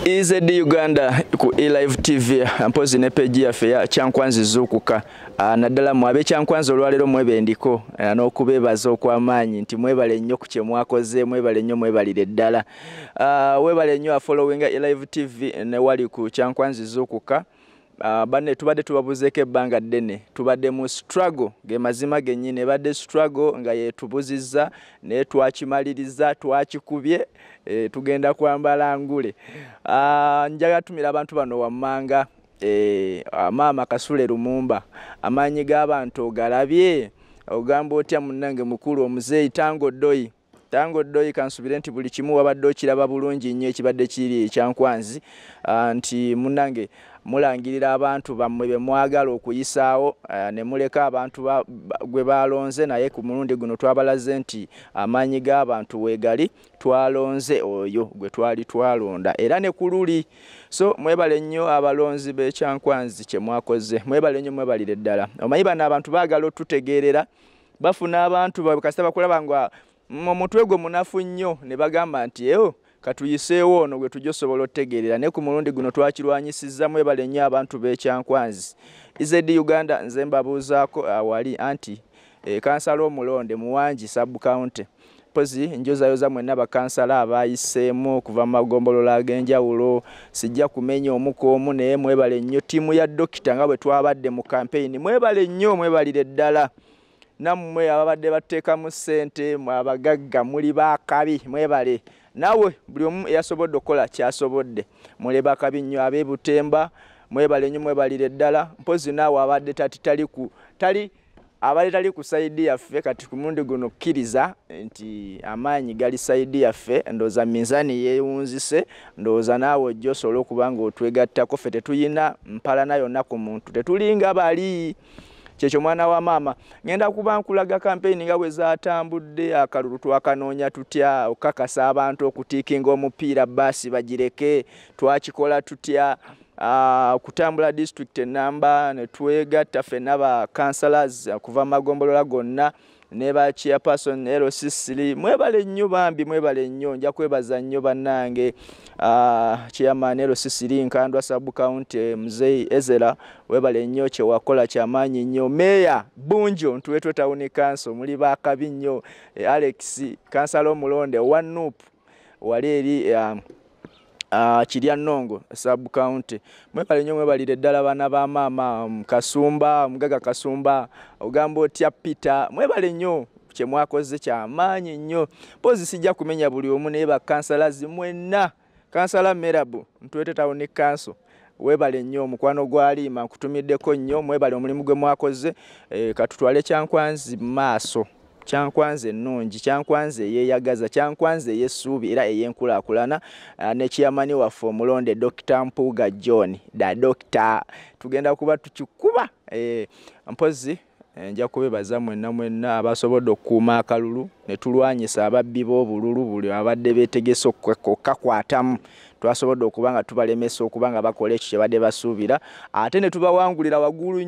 EZD Uganda ku eLive TV mpozi ne page yaffe ya Kyankwanzi Zuukuka naddala mwabe Kyankwanzi olwalero mwebendiko n'okubeebaza okw'amaanyi nti mwebale nnyo ku kye mwakoze mwebale nnyo mwebalire ddala webale nnyo following eLive TV ne wali ku Kyankwanzi Zuukuka banne tubadde tubabuzeeko ebbanga ddene tubadde mu struggle ge mazima gennyini ebadde struggle nga yetubuzizza naye twakimaliriza twakikubye tugenda kwambala ngule njaga tumira abantu bano wammanga maama Kasule Lumumba amaanyi g'abantu ogalabye ogamba otya munnange mukulu omuzeeyi Tango Doi kansubire nti buli kimu wabadde okiraba bulungi nnyo ekibadde kiri Ekyankwanzi nti munnange mulangirira abantu bammwe be mwagala okuyisaawo ne muleka abantu gwe balonze naye ku mulundi guno twabalaze nti amaanyi g'abantu weegali twalonze oyo gwe twali twalonda era ne kululi so mwebale nnyo abalonzi b'Ekyankwanzi kye mwakoze mwebale nnyo mwebalire ddala omanyi bano abantu baagala otutegeerera bafuna abantu bakasita bakulaba nga omutwe gwe munafu nnyo ne bagamba nti katuyiseewo ono gwe tujja osobola otegeerera ne ku mulundi guno twakirwanyisizza mwebale nnyo abantu b'Ekyankwanzi EZD Uganda nze mbabuuzaako wali anti kansala omulonde Muwangi sub-county pozi njozayoza mwenna bakansala abayiseemu okuva mu magombolola ag'enjawulo sijja kumenya omuko naye mwebale nnyo ttiimu ya dokita nga bwe twabadde mu campaign mwebale nnyo mwebalire ddala nammwe ababadde bateekamu ssente abagagga muli baakabi mwebale nawe buli omu eyasobodde okukola kyasobodde muli baakabi nnyo ab'e Butemba mwebale nnyo mwebalire ddala mpozi naawe abadde tali ku saidi yaffe kati ku mulundi guno kkiriza nti amaanyi gali saidi yaffe ndowooza minzaani yeewunzise ndowooza naawe ojja osobola okuba nga otwegattako ffe tetuyina mpalana yonna ku muntu tetulinga bali kyekyo mwana wa maama ngenda kuba nkulaga campaign nga bwe zaatambudde akalulu twakanoonya tutya okakasa abantu okutiikinga omupiira baasi bagireke twakikola tutya kutambula district enamba ne twegatta ffenna ba councillors kuva magombolola gonna ne ba chairperson LCC mwebale nnyo bambi mwebale nnyo nja kwebaza nnyo bannange chairman LCC Nkandwa sub county Mzee Ezera webale nnyo kye wakola kyamaanyi nnyo meya Bunjo Ntwetwe Town Council muli baakabi nnyo Alex kansala omulonde Wanup wali eri Kirya Nongo sub county mwebale nnyo mwebalire ddala bana ba maama Kasumba Mugaga Kasumba ogamba otya Peter mwebale nnyo kye mwakoze kyamaanyi nnyo pozi sijja kumenya buli omu naye bakansalazi mwenna kansala Merabu Ntwetwe Town Council webale nnyo omukwano gw'Aliima nkutumiddeko nnyo mwebale omulimu gwe mwakoze katutwale Kyankwanzi maaso Kyankwanzi ennungi Kyankwanzi eyeeyagaza Kyankwanzi eyeessuubi era ey'enkulaakulana ne chairman waffe omulonde Dr. Mpuuga John Doctor tugenda kuba tukikuba mpozi nja kubebaza mwenna abasobodde okukuuma akalulu ne tulwanyisa ababbi b'obululu buli abadde beetegese okukakwatamu twasobodde okuba nga tubalemesa okuba nga bakola ekyo kye badde basuubira ate ne tubawangulira waggulu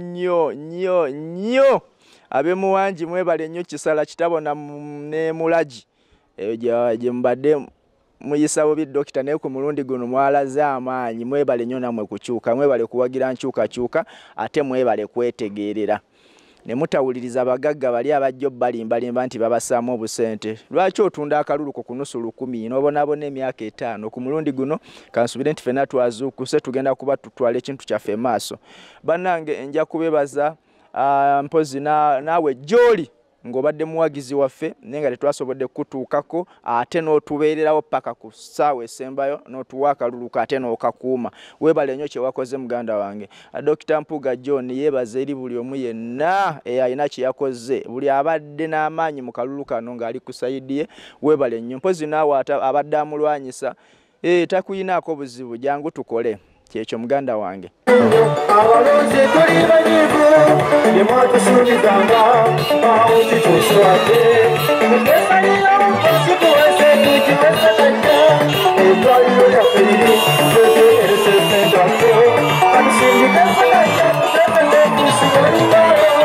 nnyo abe Muwangi mwebale nnyo kisala kitabona ne Mulagi gye mbadde muyisawo bi dokita naye ku mulundi guno mwalaze amaanyi mwebale nnyo namwe kukyuka mwebale kuwagira nkyukakyuka ate mwebale kwetegeerera ne mutawuliriza abagagga bali abajjo balimbalimba nti babasaamu obusente lwaki otunda akalulu ku kunusu 10 n'obonaabona emyaka 5 ku mulundi guno kansubire nti ffenna twazuukuse tugenda kuba tutwala ekintu kyaffe maaso bannange nja kubebaza mpozi naawe gy'oli ng'obadde muwagizi waffe naye nga tetwasobodde kutuukako ate n'otubeererawo paka ku ssaawa esembayo n'otuwa akalulu ate n'okakuuma weebale nnyo kye wakoze muganda wange Dr. Mpuuga John yeebaza eri buli omu yenna alina kye yakoze buli abadde n'amaanyi mu kalulu kano ng'ali ku sayidi ye weebale nnyo mpozi naawe abadde amulwanyisa takuyinaako buzibu jangu tukole kyekyo muganda wange abalonzi tuli banyivu ne mwatusuubizanga awo kituswate mutesalira omukozi kuwese tukiwesekajja eddwaliro lyaffe liri eresesentaffe atusindikesakajja tutekenekusigalina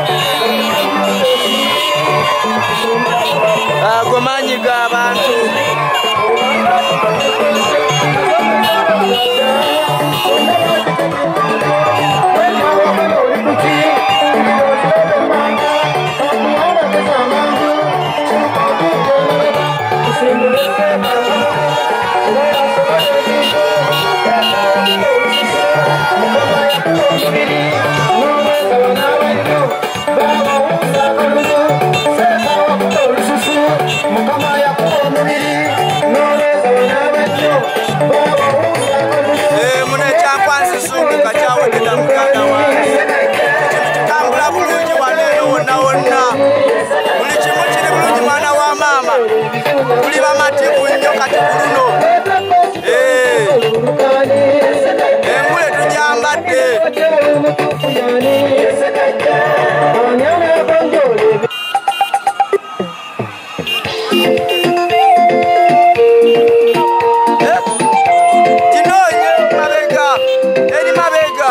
ago maanyi g'abantu Tuli bamativu nnyo kati kuno. Engule tujambadde. Kinoye mabega, eri mabega.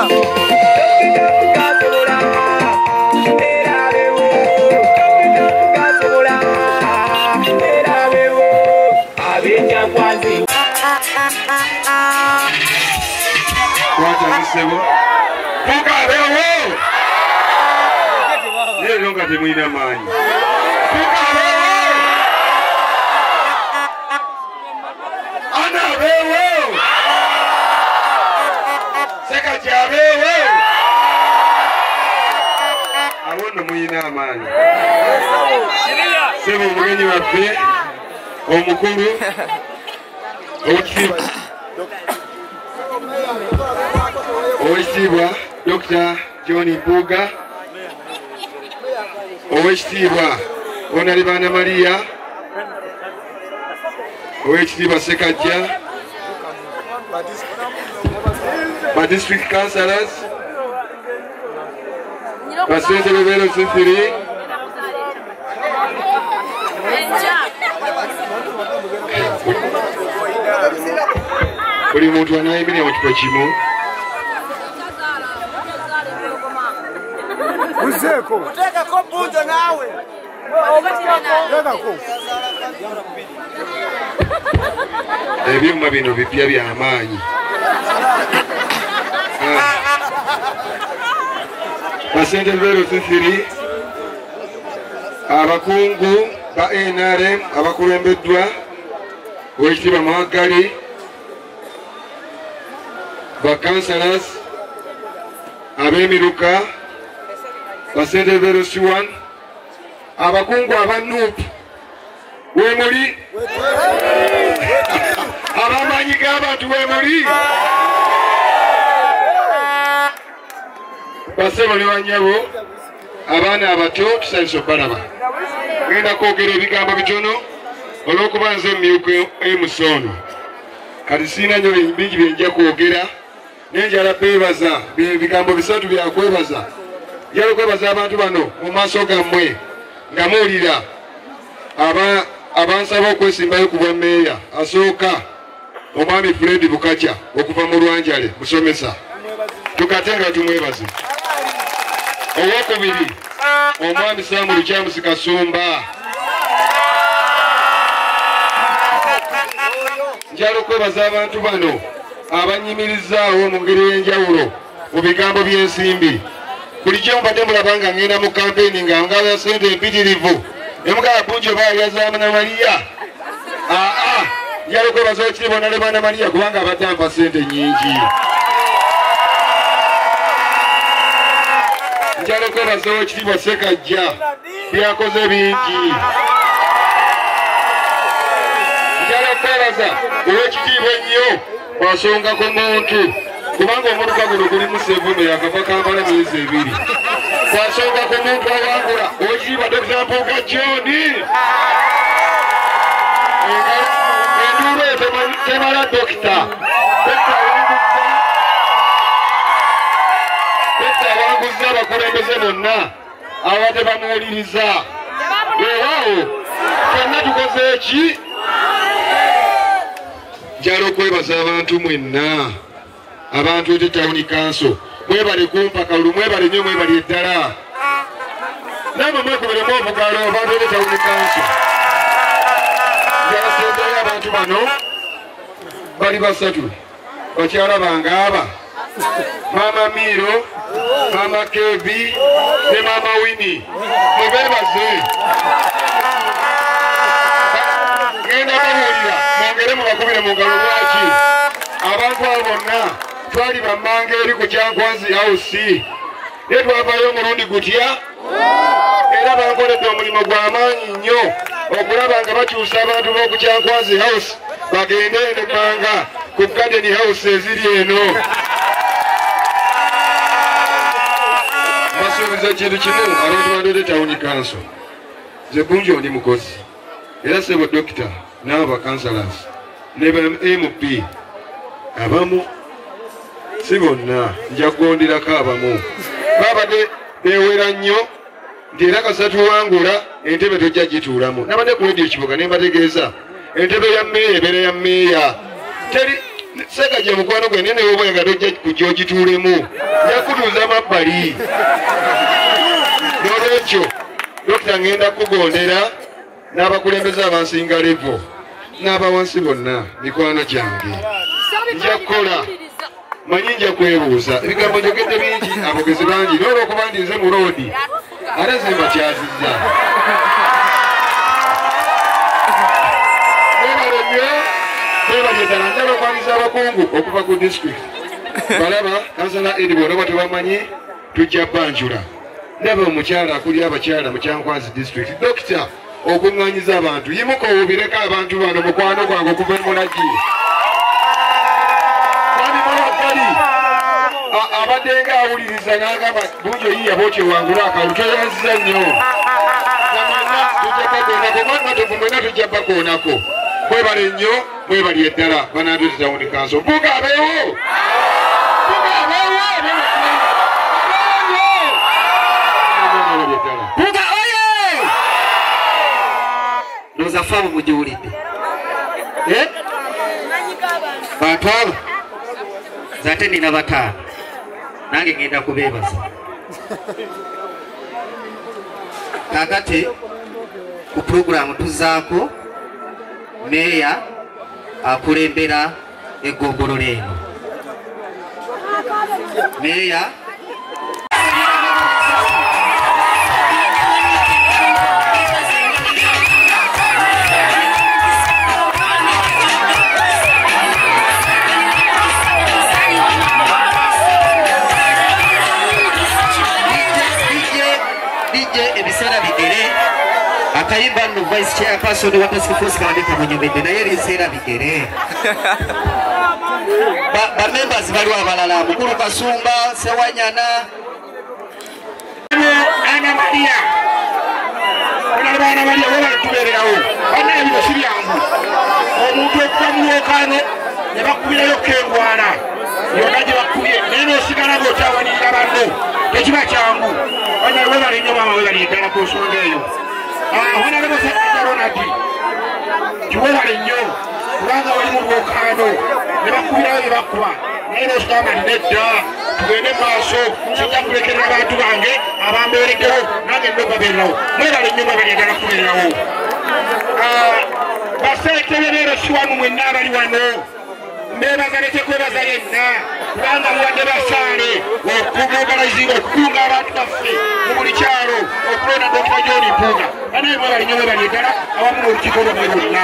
Sebo Puka bewo Lero nga temwina maanyi Puka bewo Ana bewo Sekaja bewo Awono mwina amaanyi Sebo mugenyi waffe omukulu Owekitiibwa Dr. John Mpuuga, Owekitiibwa Honorable Maria, Owekitiibwa Sekajja, my district councillors, Basente Bebero Sifiri, buli muntu anaayimira mu kifo kimu. Uzeko. Utekako bunjo nawe. Ebyuma bino bipya by'amaanyi. Basente Bebero Sifiri, abakungu ba NRM abakulembeddwa Owekitiibwa Mwagali, ba councillors ab'emiruka Basente Bebero Siwan, abakungu abanuupu wemuli abamanyi g'abantu wemuli basebo ne banyabo abaana abato tusanyusa obalaba. Ngenda kwogera ebigambo bitono olw'okuba nze emyuka emusono kati sirina nnyo bingi bye nja kwogera naye njala kwebaza bigambo bisatu byakwebaza. Njala kwebaza abantu bano mu maaso gammwe nga muwulira abansaba okwesimbayo ku bwammeeya. Asooka omwami Fred Bukacha okuva mu Lwanjale musomesa, tukate nga tumwebaze. Owokubiri omwami Saamu Lukyamusi Kasumba. Njala okwebaza abantu bano abanyimirizaawo mu ngeri y'enjawulo mu bigambo by'ensimbi. Bulijjo mbadde mulaba nga ngenda mu kampeyini nga ngaba sente empitirivu emugala bungi oba yalyazamu na Maria. Njala okwebaza Owekitiibwa Honorable Maria kubanga abadde ampa sente nnyingi. Njala okwebaza Owekitiibwa Sekajja byakoze bingi. Njala okwebaza Owekitiibwa ennyo bw'asongako muntu kubanga omuluka guno gulimu Sevuno yakava Kampala myezi 2. Bw'asongako muntu awangula Owekitiibwa Dr. Mpuuga John. Enduulu temala Dokita awanguza abakulembeze bonna abadde bamuwuliriza. Weewaawo fenna tukoze eki? Njala okwebaza abantu mwenna abantu ete Town Council mwebale kumpa kalulu, mwebale nnyo, mwebale eddala. Namwe mwekuberemu obugalo abantu ete Town Council. Njala sembayo abantu bano bali basatu, bakyala bange aba Mama Miro, Mama Kevi ne Mama Winnie. Mubebaze. Ngenda kuwulira mwongere mubakubire mu ngalo lwaki abantu abo bonna twali bammanga eri ku Kyankwanzi House ne twavayo omulundi gutya era bankoledde omulimu gw'amaanyi nnyo okulaba nga bakyusa abantu b'oku Kyankwanzi House bagende ebbanga ku Garden House eziri eno. Basuubiza kintu kimu abantu ba Ndode Town Council. Nze bungi ndi mukozi era sebo dokita n'aba councillors ne ba MP abamu si bonna njagondirako abamu babadde bewera nnyo nti era kasatu wangula entebe tojja gituulamu nabadde ku radio Kibuga ne mbategeeza entebe ya mmeeya ebeera ya mmeeya teri Sekajja mukwano gwe nene woba nga tojja kujja ogituulemu yakutuuza mabbali n'olwekyo dokita ngenda kugondera n'abakulembeze abansinga levo n'abawansi bonna mikwano gyange nja kukola manyi nja kwebuuza ebigambo njogedde bingi abogezi bangi n'olwokuba ndi nze mu loodi ate nze mbakyazizza bebalyeddala njala okwaniriza abakungu okuva ku district balaba kansala edi bwolaba tebamanyi tujja banjula ndaba omukyala akuli abakyala mu Kyankwanzi district dokita okuŋŋanyiza abantu yimuka owubireko abantu bano mukwano gwange okuva emulagi kandi mulagali abadde nga awuliriza n'agamba bungi oyiya booti ewangula akalulu tweyanziza nnyo amanya tujja bakoonako mwatatuvu mwena tujja bakoonako mwebale nnyo mwebali eddala banatuzita wundi kanso mpuga abeewo Puga oye! Noza famu mujiwulidde. Bantu abo zate nina bataano nange ngenda kubeebaza. Kakati ku programu tuzaako meya akulembera eggogolo leno. Meya ebisera bigere akayimba no vice chairperson wa task force Kabaka Munyobedde naye ebisera bigere ba members bali abalala Mukulu Kasumba Sewanyana Ana Maria Ana Maria wala tubererawo ana ebyo sibyangu omuntu okamuwokano ne bakubirayo kengwana yonaje bakubye neno sigala gotawanira banno tekiba kyangu Wanya wala rinyo mama wala ridala kusonga eyo. Wana lebo sa Ronaldi. Kiwala rinyo. Kulanga wali mu bokano. Ne bakubira we bakuba. Nero stama nedda. Tugende maaso. Kijja kulekera abantu bange abamberekewo nange ndoba berawo. Wala rinyo mama ridala kuberawo. Basekebero shiwanu mwenna bali wano. Mbeba galete kwebaza yenna kubanga muwadde basaale okugogalazinga okukunga abantu baffe mu buli kyalo okulonda Dr. John Mpuuga anaye mwe bali nnyo mwe bali eddala awamu n'olukiiko lwomwe lwonna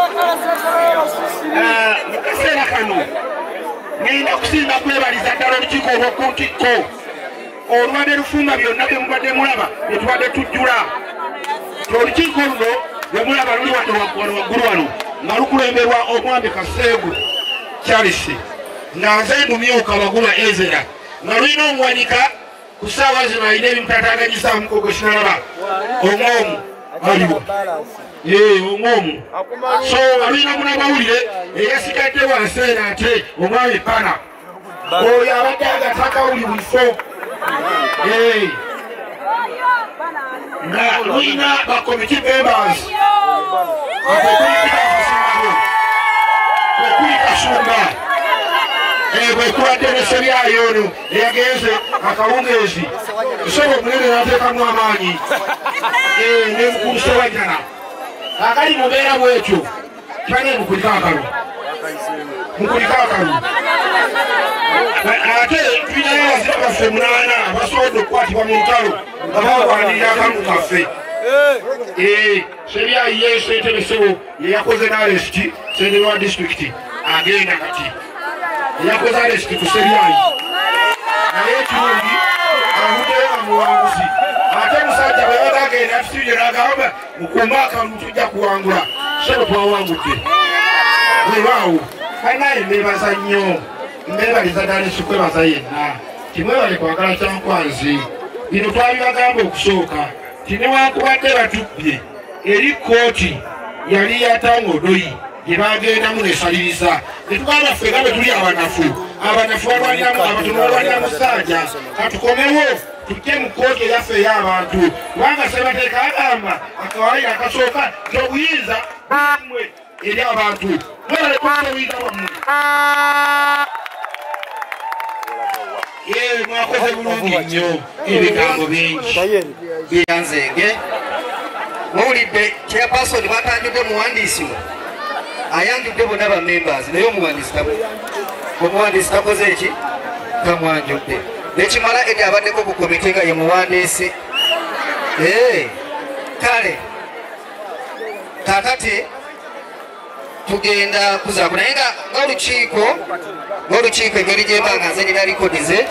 mu kaseera kano ngenda kusinga kwebaliza ddala olukiiko olw'oku ntikko olwadde lufumba byonna bye mubadde mulaba bye tubadde tujjula olukiiko luno bwe mulaba luli wadde waggulu wano nga lukulemberwa omwami Kaseegu Charles nanze ndumyoka baguma Ezera nalina omwanika ku ssaawa zino alina ebimutataaganyisa mukogo kinalaba omwomu aliwo omwomu so alina munamawulire eyasigadde wanseera ate omwami Pana oyo abadde agatakawuli bifo nga luyina bakomiti members okuli Kasumba bwekuwadde nesebyayo ono eyagenze akawungeezi sobo omunene nateekamu amaanyi nemukulu Sewanyana akali mubeera bwekyo kibanye mukulika akalu ate tulinayo abazira baffe 8 basobodde okukwatibwa mu ntalo nga bawanirira akamu kaffe Sebyayi ye ssentebe Sebo yeyakoze n'aresti ssentebe wa disitulikiti agenda kati yeyakoze aresti ku Sebyayi naye ekirungi avuddeyo nga muwanguzi ate musajja bwe yaba agenda tusinje n'agamba mukuume akalulu tujja kuwangula Sebo twawangudde weewaawo kanaye mbeebaza nnyo mbeebaliza ddala esikwebaza yenna timwebale kwagala Kyankwanzi bino twabibagamba okusooka tinewankubadde batubbye eri kooti yali yatangodoyi yebagendamu nesaliriza netugamba ffe nga bwe tuli abanafu balwaniramu abatono balwanira musajja katukomewo tujje mu kooti eyaffe ey'abantu kubanga Ssemateeka agamba akawaayiro akasooka nti obuyinza bulimwe eri abantu mwalekubuyinza bwammwe mwakoze bulungi nnyo ebigambo bingi byanzenge muwulidde chairperson batanjudde muwandiisi we ayanjudde bonna ba members naye omuwandiisi takoze eki tamwanjudde nekimala edi abaddeko ku komite nga ye muwandiisi kale kakati tugenda kuzaaku naye nga ng'olukiiko engeri gyembanga nze nina likodi ze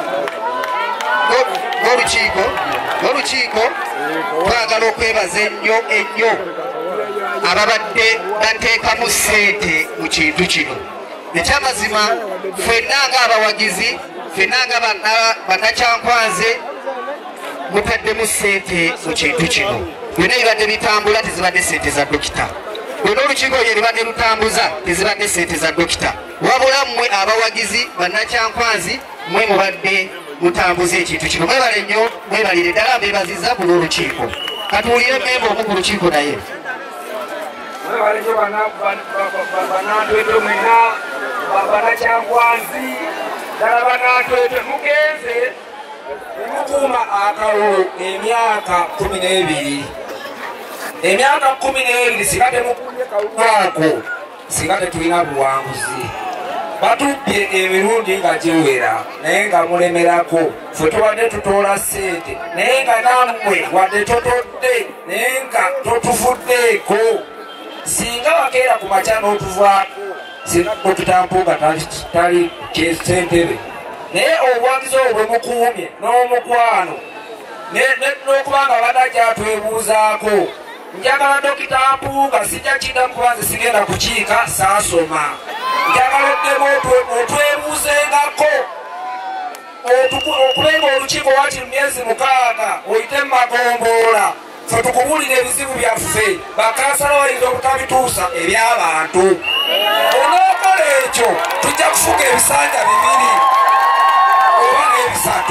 ng'olukiiko twagala okwebaza ennyo ababadde bateekamu ssente mu kintu kino ekyamazima ffenna ng'abawagizi ffenna nga bannakyankwanze mutaddemu ssente mu kintu kino byonna ebibadde bitambula tezibadde ssente za dokita bwena olukiiko lye libadde lutambuza tezibadde ssente za dokita wabula mmwe abawagizi bannakyankwanzi mmwe mubadde mutambuza ekintu kino mwebale nnyo mwebalire ddala mbebaziza buno olukiiko katuwulire memba omu ku lukiiko naye mwebalejo banatwete mwena bannakyankwanzi ddala banatwete mugenze emukuuma akalulu emyaka 12 emyaka 12 singa temukumye kalulwako singa tetulina buwanguzi batubbye emirundi nga giwera naye nga mulemerako ffe tubadde tutoola ssente naye nga nammwe wadde totodde naye nga totufuddeeko singa wakeera ku makya n'otuvaako singa tutampuga tali kyesentebe naye obuwagizi obwo bwe mukuumye n'omukwano n'okubanga badajja twebuuzaako njagala dokita Mpuuga sijja kiddamu kubanze sigenda kukiika saasoma njagala oddemu otwebuuzengako okubenga olukiiko wati myezi 6 oyite mu magomboola ffe tukubuulira ebizibu byaffe bakansala bayinza obutabituusa eby'abantu onookola ekyo tujja kufuga ebisanja 2 oba n'ebisatu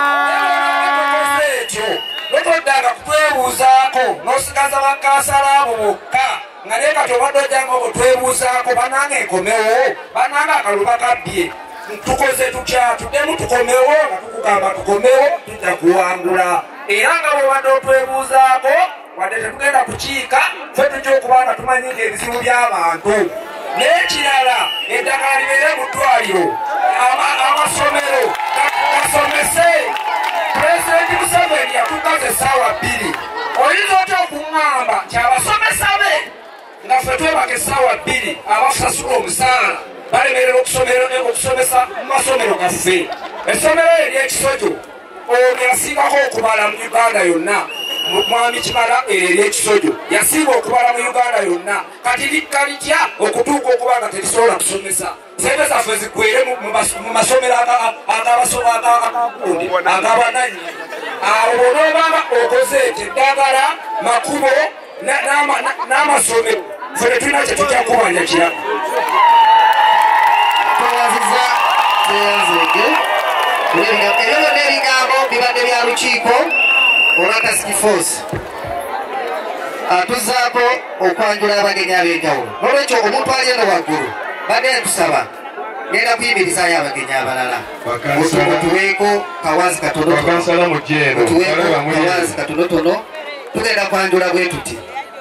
ekyo notoddanga kutwebuuzaako n'osigaza bakansala abo bokka nga naye kati obadde ojjanga obutwebuuzaako bananga enkomewo bananga akaluba kabbye tukoze tutya tuddemu tukomewo nga tukugamba tukomewo tujja kuwangula era nga bwebadde otwebuuzaako wadde tetugenda kukiika ffe tujja okuba nga tumanyiga ebizibu by'abantu n'ekirala eddagala libeere mu ddwaliro amasomero gasomese pulezidenti Museveni yatugaza essaawa 2 oyinza otya okuŋŋamba nti abasomesa be nga ffe twebaka essaawa 2 abasasula omusaala balemerera okusomesa mu masomero gaffe essomero ery'ekisojo ono yasingako okubala mu Uganda yonna mwami Kimala ery'ekisojo yasinga okubala mu Uganda yonna kati likka litya okutuuka okuba nga terisobola kusomesa sente zaffe ziggwere mu masomero agakundi agabananyi awo onoobanga okoze ekyo eddagala makubo n'amasomero ffe tetulina kye tujja kubanjakira twaziza teyanzege ebyo n'ebigambo bibadde bya lukiiko olwa task force atuzaako okwanjula abagenyi ab'enjawulo n'olwekyo omuntu ali eno waggulu badde tusaba genda kuyimirizaayo abagenyi abalala otuweeko kawazi katonotono tugenda kwanjula bwe tuti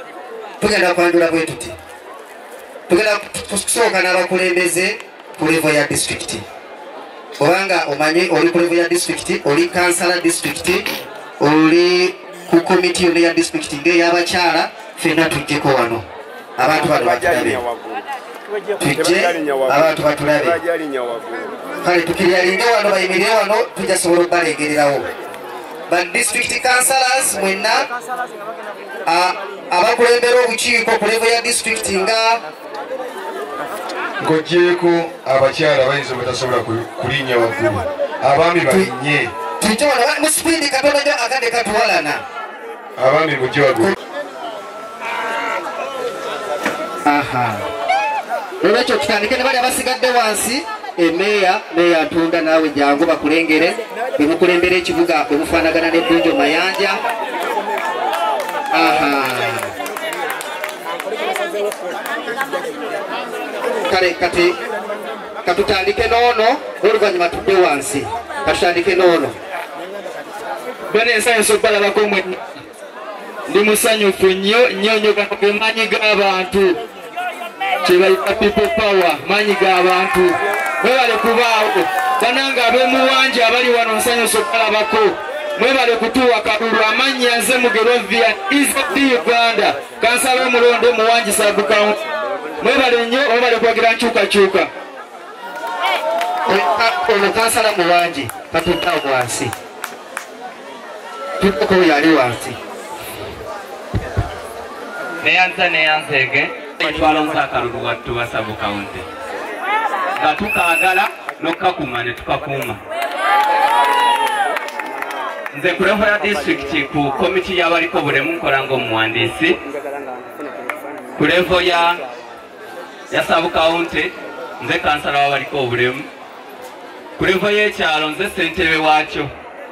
tugenda kusooka n'abakulembeze ku level ya district obanga omanyi oli ku level ya district oli kansala district oli ku komiti yonna ya district ng'ey'abakyala ffenna tujjeko wano abantu bano batulabe tujje abantu batulabe kale tukiryalinge wano bayimirire wano tujja sobola okubalegererawo ba district councillors mwenna abakulembera obukiiko ku level ya district nga ng'ogyeko abakyala bayinza obutasobola kulinnya waggulu abaami balinye tujja wano mu sipiidi katono nnyo akadde katuwalana abaami mujje waggulu aha olwekyo tutandike ne bali abasigadde wansi emeeya Ntunda naawe jangu bakulengere bemukulembera ekibuga bemufaanagana ne Ddunjo Mayanja. Aha kale kati katutandike noono oluvannyuma tudde wansi katutandike noono bane ensanyusa okubalabako mwenna ndi musanyufu nnyo gano ge maanyi g'abantu kyebayita people power maanyi g'abantu mwebale kubaawo bananga ab'emuwanja abali wano nsanyusa okubalabako mwebale kutuwa kalulu amannya nze Mugerovia East Uganda kansala omulonde Muwanji Sub-County mwebale nnyo mwebale kwagira nkyukakyuka ono kansala Muwanji katutta wansi tutteko yali wansi neyanzege twalonza akalulu wattu wa Sub-County nga tukaagala n'okukakuma ne tukakuuma. Nze ku level ya district ku komiti y'abaliko obulemu nkola ng'omuwandiisi, ku level ya Sub-County nze kansala w'abaliko obulemu, ku level y'ekyalo nze ssentebe waakyo.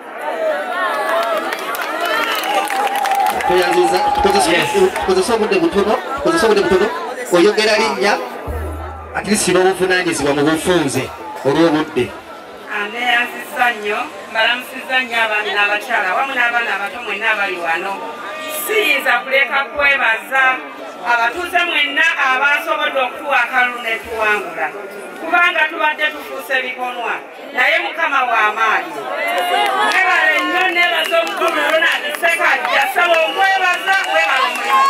tukozesa obudde butono oyogera linnya atilisi n'obuvunaanyizibwa mu bufunze olw'obudde. Neyanzizza nnyo mbalamusizza nnyo abaami n'abakyala wamu n'abaana abato mwenna abali wano. Siyinza kuleka kwebaza abatuuze mwenna abasobodde okutuwa akalulu ne tuwangula kubanga tubadde tufuuse bikonwa naye Mukama w'amaanyi. Mwebale nnyo neebaza omukulu Ronald Ssekajja saba omwebaza webala omulimu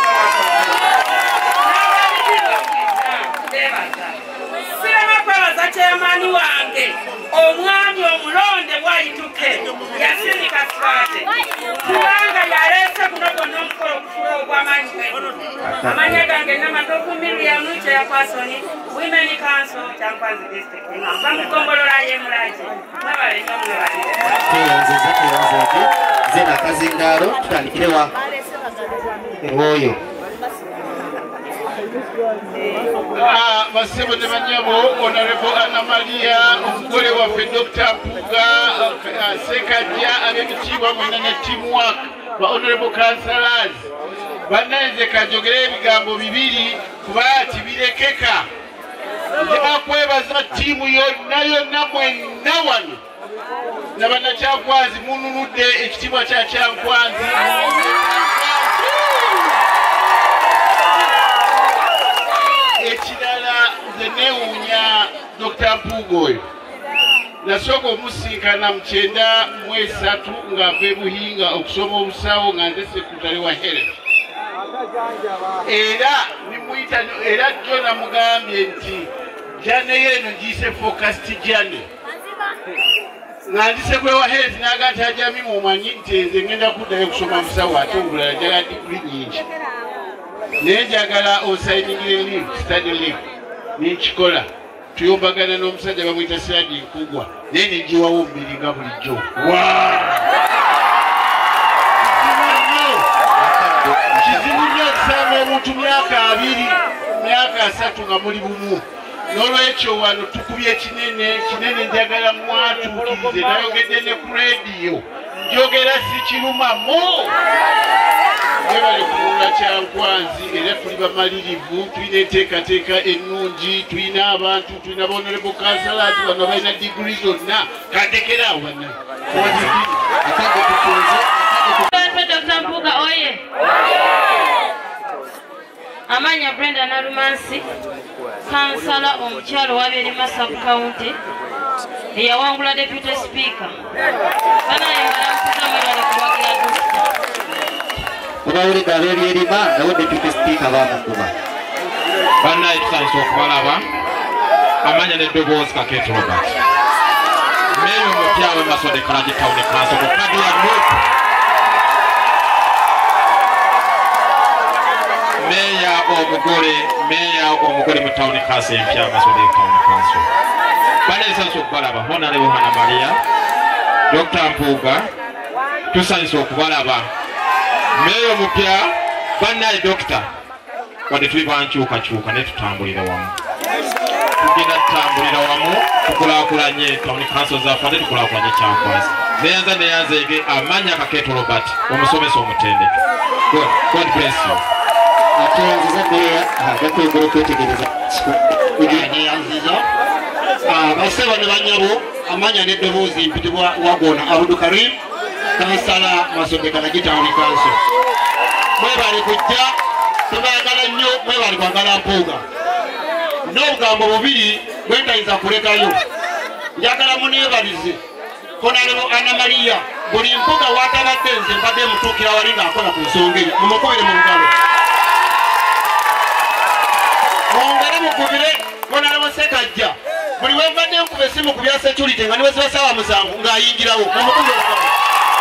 neebaza sirema kwebaza kyemaani wange omwami omulonde bwayituke yasindika Sibate kubanga yaleese guno gwonna omukolo okufuula ogw'amaanyi amanya gange namatoku Miriam Kyeyakwasoni Women Council Kyankwanzi District bamugongolola y'emulaje mwebale nnyo mwebale ze nakazindaalo tutandikire wa ng'oyo basebo ne banyabo Honorable Anna Maria omugole waffe Dr. Mpuga Ssekajja ab'ebitiibwa mwenna ne teamwork ba Honorable Councillors bannanze kanjogera ebigambo bibiri kuba tibirekeka njakwebaza ttiimu yonna mwenna wano na bannakyankwanzi mununudde ekitiibwa kya Kyankwanzi ekirala nze neewuunya Dr. Mpuga oyo nasooka omusinkana mu 93 ng'ava e Buhinga okusoma obusawo nga nze sekutale wa Health era jjo namugambye nti jane yeno ngiyise focused journey nga ndise wa Health naga nti ajami mumanyi nti nze ngenda kuddayo okusoma busawo ate obulala njagala diguli nyingi naye njagala osayiningire leave study leave ninkikola tuyombagana n'omusajja bamwita Siradi Nkugwa naye nenjiwawo omubiri nga bulijjo kizibu nnyo okusanga omuntu myaka 2 myaka 3 nga muli bumu n'olwekyo wano tukubye kinene njagala mwatuukirize nayogedde ne ku rediyo njogera sikirumamu nebali kulula Kyankwanzi era tuli bamalirivu tulina enteekateeka ennungi tulina abantu tulina Honorable Councillors bano balina diguri zonna kandekeraawo banna Dr. Mpuga oye amanya Brenda Nalumansi kansala omukyalo wa Berima Sub-County eyawangula Deputy Speaker banaye balamusiza mwebale kuwagira obawulidde ab'ebyerima nawo Deputy Speaker bamukuba bannaye tusanyusa okubalaba amanya n'eddoboozi Kakeeto Robert meeyo omupya w'Emasode Kalangi Town Council ku kadi ya Nuupu meeya omugole mu Town Council empya Masode Town Council bannaye tusanyusa okubalaba Honorable Anna Maria Dr. Mpuga tusanyusa okubalaba meeyo omupya bannaye Dr. wadde tuli bankyukakyuka naye tutambulira wamu tugenda tutambulira wamu tukulaakulanye town council zaffe ate tukulaakulanye Kyankwanzi neyanzege amanya Kakeeto Robert omusomesa omutendeke. God bless you. Ateyanziza beya gakwegera okwetegereza neyanziza baseba ne banyabo amanya n'eddoboozi mpitibwa wagona Abdul Karim kansala Masombeka na Town Council. Mwebali kujja tubaagala nnyo, mwebali kwagala Mpuuga n'obugambo bubiri bwentayinza kulekayo. Njagala muneebalize Honorable Anna Maria buli Mpuuga watabadde nze mbadde mutuukira wali ng'akola ku nsonga eyo mumukubire mu ngalo. Mwongere mukubire Honorable Sekajja buli wembadde nkuba essimu ku bya security nga niweziba ssaawa 7 ng'ayingirawo mumukubire mu ngalo.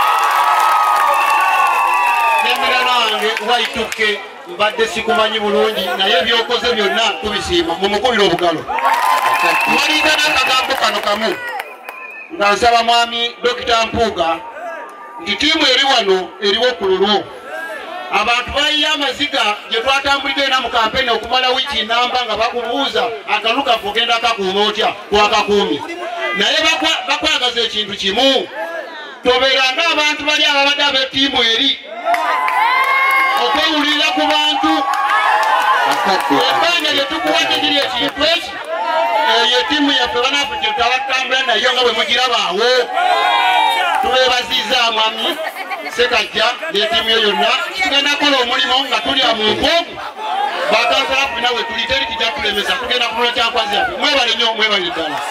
Nemirala wange waituke mbadde sikumanyi bulungi naye byokoze byonna tubisiima mumukubire obugalo. Mwaliita n'akagambo kano kamu nga nsaba mwami Dr. Mpuuga nti tiimu eri wano eriwo ku lulwo. Abantu bayiye amaziga gye twatambulidde era mu kampeni okumala wiiki namba nga bakubuuza akalu kaffe ogenda kakuuma otya twakakuumye. Naye bakwagaza ekintu kimu tobeeranga abantu bali ababadde ab'ettiimu eri okwewulira ku bantu. Ebbanja lye tukuwadde liri ekintu eki eyo ettiimu yaffe banaffe gye tutabatambula nayo nga bwe mugirabaawo. Tubeebaziza mwami Sekajja n'ettiimu yo yonna tugenda kukola omulimu nga tuli mu mpuugu bakansala ffe nawe tuli teri kijja kulemesa tugenda kunula Kyankwanzi yaffe. Mwebale nnyo mwebale ddala.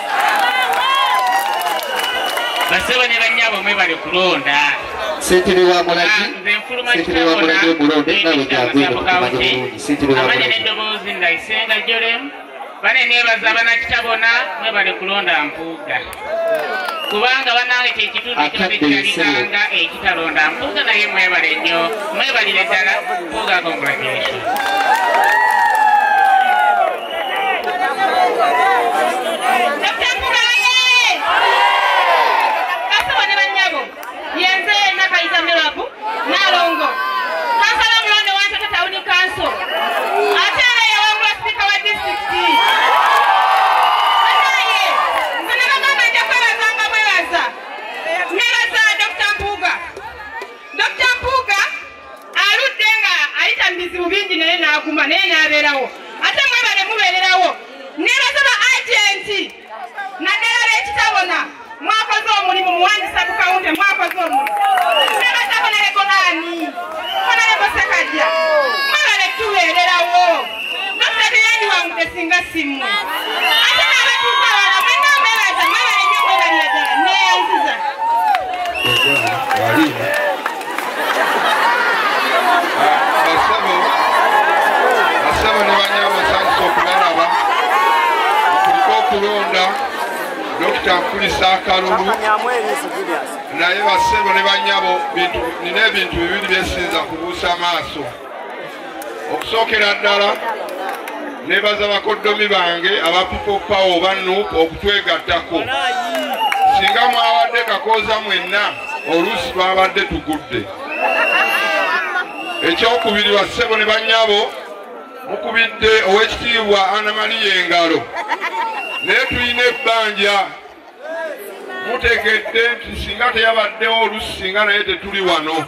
Baseba ne bannyabo mwebale kulonda. Sentiri wa Mulagi omulonde nawe gyagwira okumanya bulungi. Sentiri wa Mulagi n'eddoboozi Ndayisenga Jorem bane neebaza Bannakitabona mwebale kulonda Mpuuga kubanga banange kyekitundu ekibadde kiraliganga ekitalonda Mpuuga naye mwebale nnyo mwebalire ddala Mpuuga congratulations. Yenze Nakayiza Mirabu Nalongo Kansala Mulonde Wantata Town Council ate yawangula speaker wa district anaye nze nabagamba nja kwebazanga mwebaza nebaza Dr. Mpuuga. Dr. Mpuuga aludde nga ayita mu bizibu bingi naye n'aguma naye n'abeerawo ate mwebale mubeererawo. Nebaza ba agenti naddala b'ekitabona mwakoze omulimu muwandisa ku kawunti mwakoze omulimu. Nebaza Honorable Gonani Honorable Sekajja mwebale tubeererawo. Dr. teyandiwangudde singa simmwe ate n'abatuuze abala mwenna mwebaza mwebale nnyo mwebalire ddala neeyanziza. Basebo ne banyabo sanso okubalaba okuliko okulonda Dr. Nkulisa Akalulu naye basebo ne banyabo nina ebintu bibiri byesinza kubuusa maaso. Okusookera ddala nebaza bakoddomi bange aba People Power bannu okutwegattako. Singa mwawadde kakooza mwenna oluusi twabadde tugudde. Ekyokubiri basebo ne banyabo mukubidde ow'ekitiibwa Anna Maria engalo naye tulina ebbanja mutegedde nti singa teyabaddewo oluusi singa naye tetuli wano.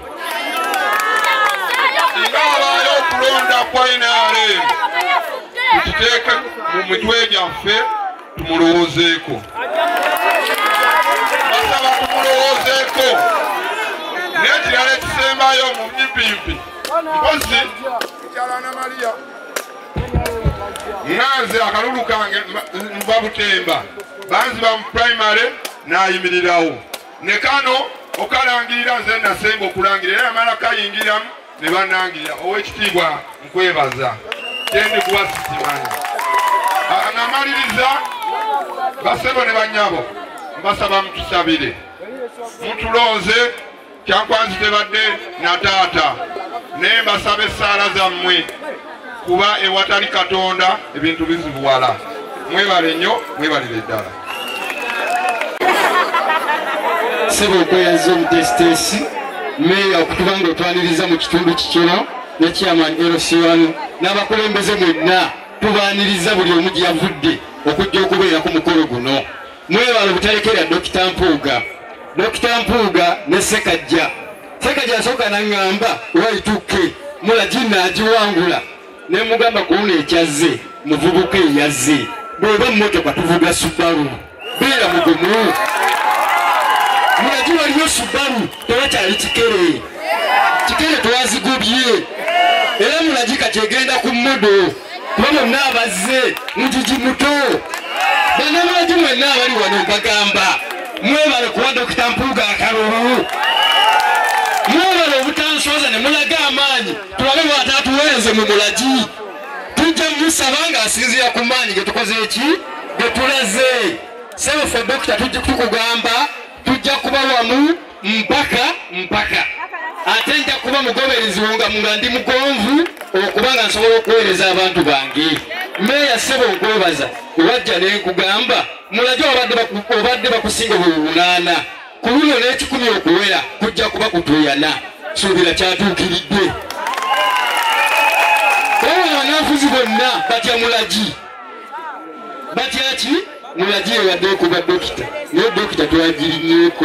Singa wabaayo okulonda kwa NRM tukiteeke mu mitwe gyaffe tumulowoozeeko. Basaba tumulowoozeeko n'ekirala ekisembayo mu mpimpi mpozi ekyala Anna Maria nganze akalulu kange nva Butemba banziba mu primary n'ayimirirawo ne kano okalangirira nze nasemba okulangirira era amala kayingiramu ne bannangirira ow'ekitiibwa nkwebaza kyendi kuba sikimanyi. Namaliriza basebo ne bannyabo mbasaba mutusabire mutulonze Kyankwanzi tebadde na taata naye mbasaba essaala zammwe kuba ewatali Katonda ebintu bizibuwala. Mwebale nnyo mwebalire ddala. Sebo okweyanza omutesitesi meeya okutubanga otwaniriza mu kitundu kikino ne chairman LC1 n'abakulembeze mwenna tubaaniriza buli omu gye yavudde okujja okubeera ku mukolo guno. Mwebale butalekera Dr. Mpuuga. Dr. Mpuuga ne Sekajja asooka n'aŋŋamba waituke mulagina agiwangula ne mugamba kuwuna ekyazze muvubuka eyazze bweba mmotoka tuvuga Subaru beera mugumu mulagi waliyo Subaru tewakyali Kikere twazigubye era mulagi kati egenda ku mmodo kuba bonna abazze mugigi muto bannamulagi mwenna abali wano mbagamba mwebale kuwa Dr. Mpuuga akalulu mwebale obutansoza ne mulaga amaanyi tulabe bw'ataatuweereze mu mulagi tujja musaba ng'asinziira ku maanyi ge tukoze eki ge tulaze sebo ffe dokita tukugamba tujja kuba wamu mpaka ate nja kuba mugoberezi nga ndi mugonvu okubanga nsobola okuweereza abantu bange. Meeya sebo nkwebaza wajja ne nkugamba mulagi obadde bakusinga buwunaana ku luno n'ekikumi okuwera kujja kuba kutuuyana suubira kyatuukiridde. Abanafuzi bonna batya mulagi batya ki mulagi ewadde okuba dokita naye dokita twagirinyeeko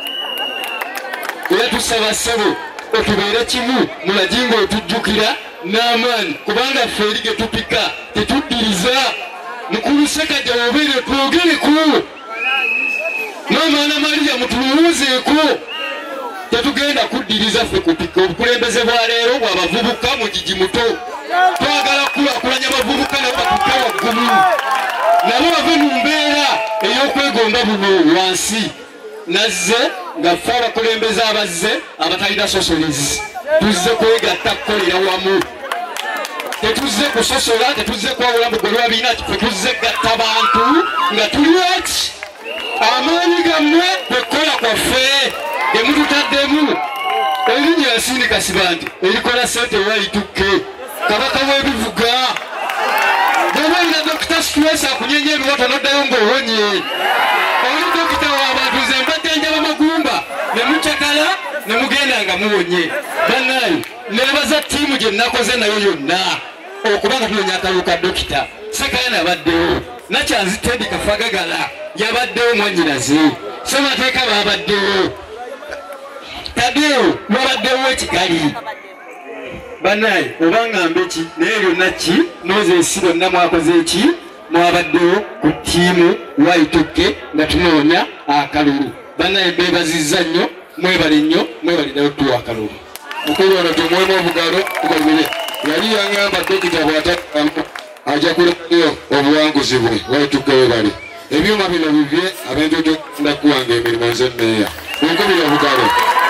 era tusaba ssebo otubeere kimu mulagi ng'otujjukira n'amaanyi kubanga ffe eri ge tupika tetuddiriza mukulu Sekajja wobeere twogereku n'omwana Mariya mutuluwuzeeko tetugenda kuddiriza ffe kupika obukulembeze bwa leero bw'abavubuka mu gigi muto twagala kulanya bavubuka nabo batuke waggulu nabo bave mu mbeera ey'okwegomba buno wansi nazze nga ffe abakulembeze abazze abatalina sosolizi tuzze kwegatta kukolera wamu tetuzze kusosola tetuzze kwawula mugolwa biina ffe tuzze gatta bantu nga tuli waki amaanyi gammwe kwekola kwaffe ge mututaddemu erinnya Yasini Kasibanti erikola ssente waituke kabaka w'ebivuga bw'oba olina Dr. Stress akunyenya ebiwato n'oddayo ng'owonye oli dokita w'abantu nze mbajjanjaba magumba ne mucakala ne mugenda nga muwonye. Bannaayi neebaza ttiimu gye nnakoze nayo yonna okubanga tunonya akalulu ka dokita. Sekayana abaddewo Nakyanzi Teddy Kafagagala yabaddewo mwannyinaze Ssemateeka baabaddewo Tadeo babaddewo ekigali. Bannaayi oba ngambe ki naye byonna ki nooza ensi bonna mwakoze eki mwabaddewo ku ttiimu waituke nga tunoonya akalulu. Bannaayi beebazizza nnyo mwebale nnyo mwebalinayo tuwa akalulu. Mukulu ono tumwemu obugalo tukolere yali yaŋŋamba dokita bw'atakamu ajja kulekayo obuwanguzi bwe waituke webali ebyuma bino bibye abantu tugenda kuwanga emirimu nze mmeeya munkubira obugalo.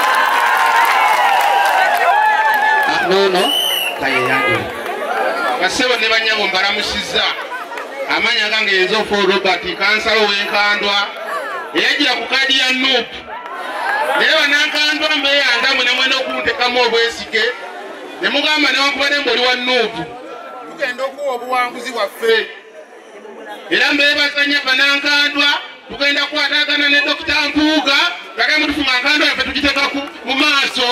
Nono kayeyange basebo ne banyabo mbalamusizza amanya agange Yenzofu Robert kansalo w'enkandwa eyajira ku kadi ya NUP naye banankandwa mbeyanga mwe namwena okuntekamu obwesige ne mugamba newankubadde mboli wa NUP tugenda okuwa obuwanguzi bwaffe era mbebazanya banankandwa tugenda kukwatagana ne Dr. Mpuuga kagamba tufunga nkandwa yaffe tugiteka mu maaso.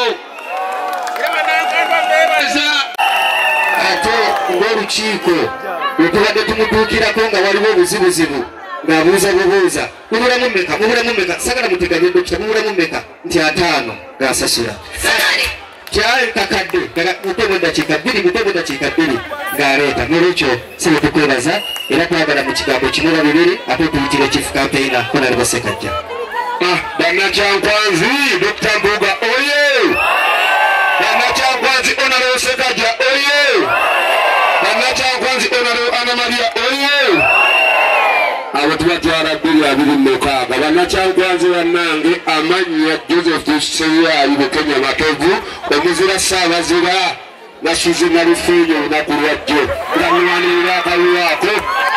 ate ng'olukiiko wetubadde tumutuukirako nga waliwo obuzibuzibu ng'abuuza bubuuza mubulamu mmeka sagala muteganye dokita mubulamu mmeka nti 5 ng'asasula kyali kakadde mutemu eddakiika 2 ng'aleeta n'olwekyo sibe tukwebaza era twagala mu kigambo kimu oba 2 ate tuyitire chief campaigner Honorable Sekajja. Bannakyankwanzi Dr. Mpuuga oye! Bannakyankwanzi Honorable Sekajja oye! Bannakyankwanzi Honorable Anna Maria oye! Abo tubatwala 2026 bannakyankwanzi bannange amannya Joseph Tusseyayi Bukenya Matovu omuzira Ssaabazira nasuze nalufunye olunaku lwajjo nga nwanirira akalulu ako.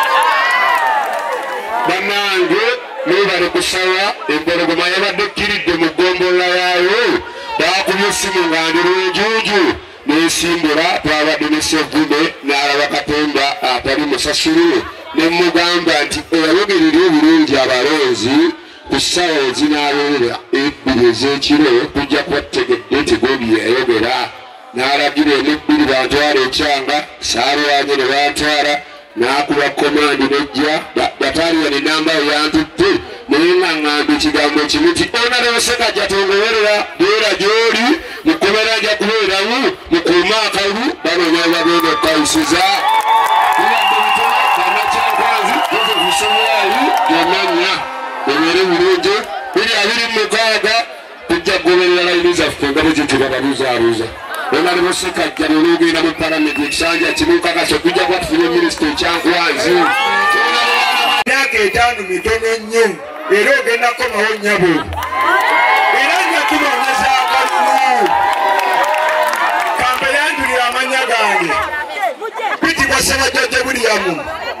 Bannange mwebale kusaba empologoma yabadde ekkiridde mu ggombola yaayo baakubye essimu nga ndi lw'enjuuju n'esimbula twabadde ne Ssevume n'alaba Katonda atali musasule ne mugamba nti eyayogerera obulungi abalonzi ku ssaawa ezinaabeera 2 ez'ekiro tujja kubategedde nti Gobi yayogera n'alagira emubbiri bantwala ekyanga saalwanye ne bantwala n'akuba komandi nejja yatwalira enamba yantutte naye nga ŋŋamba ekigambo kimu ti onalewoseka jatongowerera beera gy'oli mukomera nja kubeeramu mukuuma akalu banoonya bagenda okukayisiza kanakyankwanzi josefusowaali yonanya ebeere bulungi 26 tujja kugoberera layini zaffe nga bwe zituba babuzaabuuza onalewoseka jja nolwogenda mu palamenti ekisanja kimu kakasa tujja kuba tufunye minisita ekyankwanzi myaka 5 mitono nnyo era ogenda kukomawo nnyabo era nja kunoonyeza akalulu kampe yanjulira amanya gange bitibwa Ssebajjajja William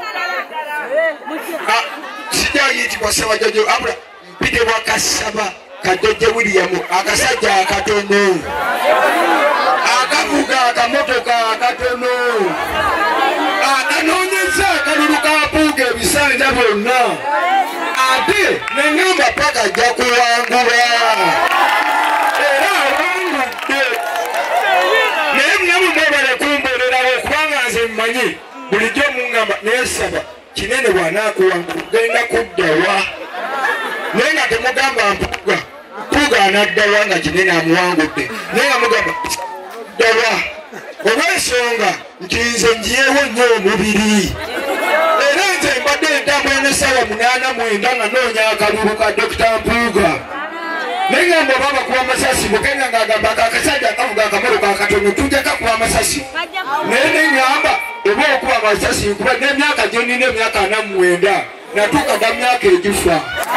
sijayitibwa Ssebajjajja abula bitibwa Kasaba Kajjajja William akasajja akatono akavuga akamotoka akatono akanoonyeza akalulu kapuuga ebisanja byonna ate neŋŋamba paka ajja kuwangula era awangudde naye mnamumwebale kumbeererawo kubanga nze mmanyi bulijjo muŋŋamba neesaba kinene bw'anaakuwangula genda kuddawa naye nga temugamba mpuuga anaddawa nga kinene amuwangudde naye nga mugamba ddawa olw'ensonga nti nze njiyewo nnyo omubiri era nze mbadde entambula n'essaawa 8:9 nga noonya akalulu ka Dr. Mpuuga naye nga mbe oba bakuba amasasi mukenga ng'agamba akakasajja akavuga akamotoka akatono tujja kakuba amasasi naye neŋŋamba oba okuba amasasi nkuba n'emyaka gye nnina emyaka 49 natuuka ga myaka egifa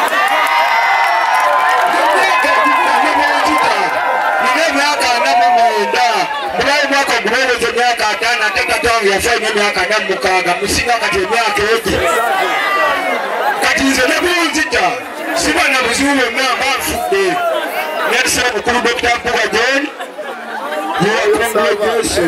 emyaka 49 mulayi mwaka gubeereza emyaka 5 ate katange yafanya emyaka 46 musinga kati emyaka egi kati nze ne bunzita siba na buzibu bwonna mbanfudde nesaba mukulu Dr. Mpuuga John congratulation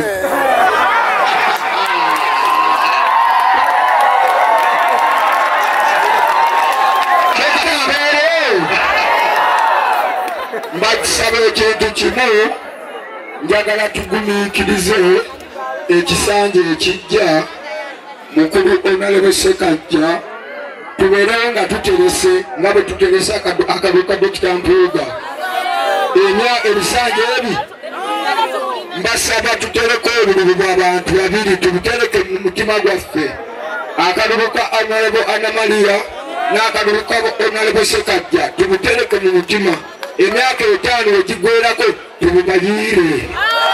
mbakisaba ekintu kimu njagala tugumiikirize ekisanja ekijja mukulu Honorable Ssekaggya tubeerewo nga tuterese nga bwe tuterese akalulu ka Dr. Mpuuga ebisanja ebi mbasaba tutereko obululu bw'abantu babiri tubutereke mu mutima gwaffe akalulu ka Honorable Anna Maria n'akalulu ka Honorable Ssekaggya tubutereke mu mutima emyaka 5 egigwerako tububayiire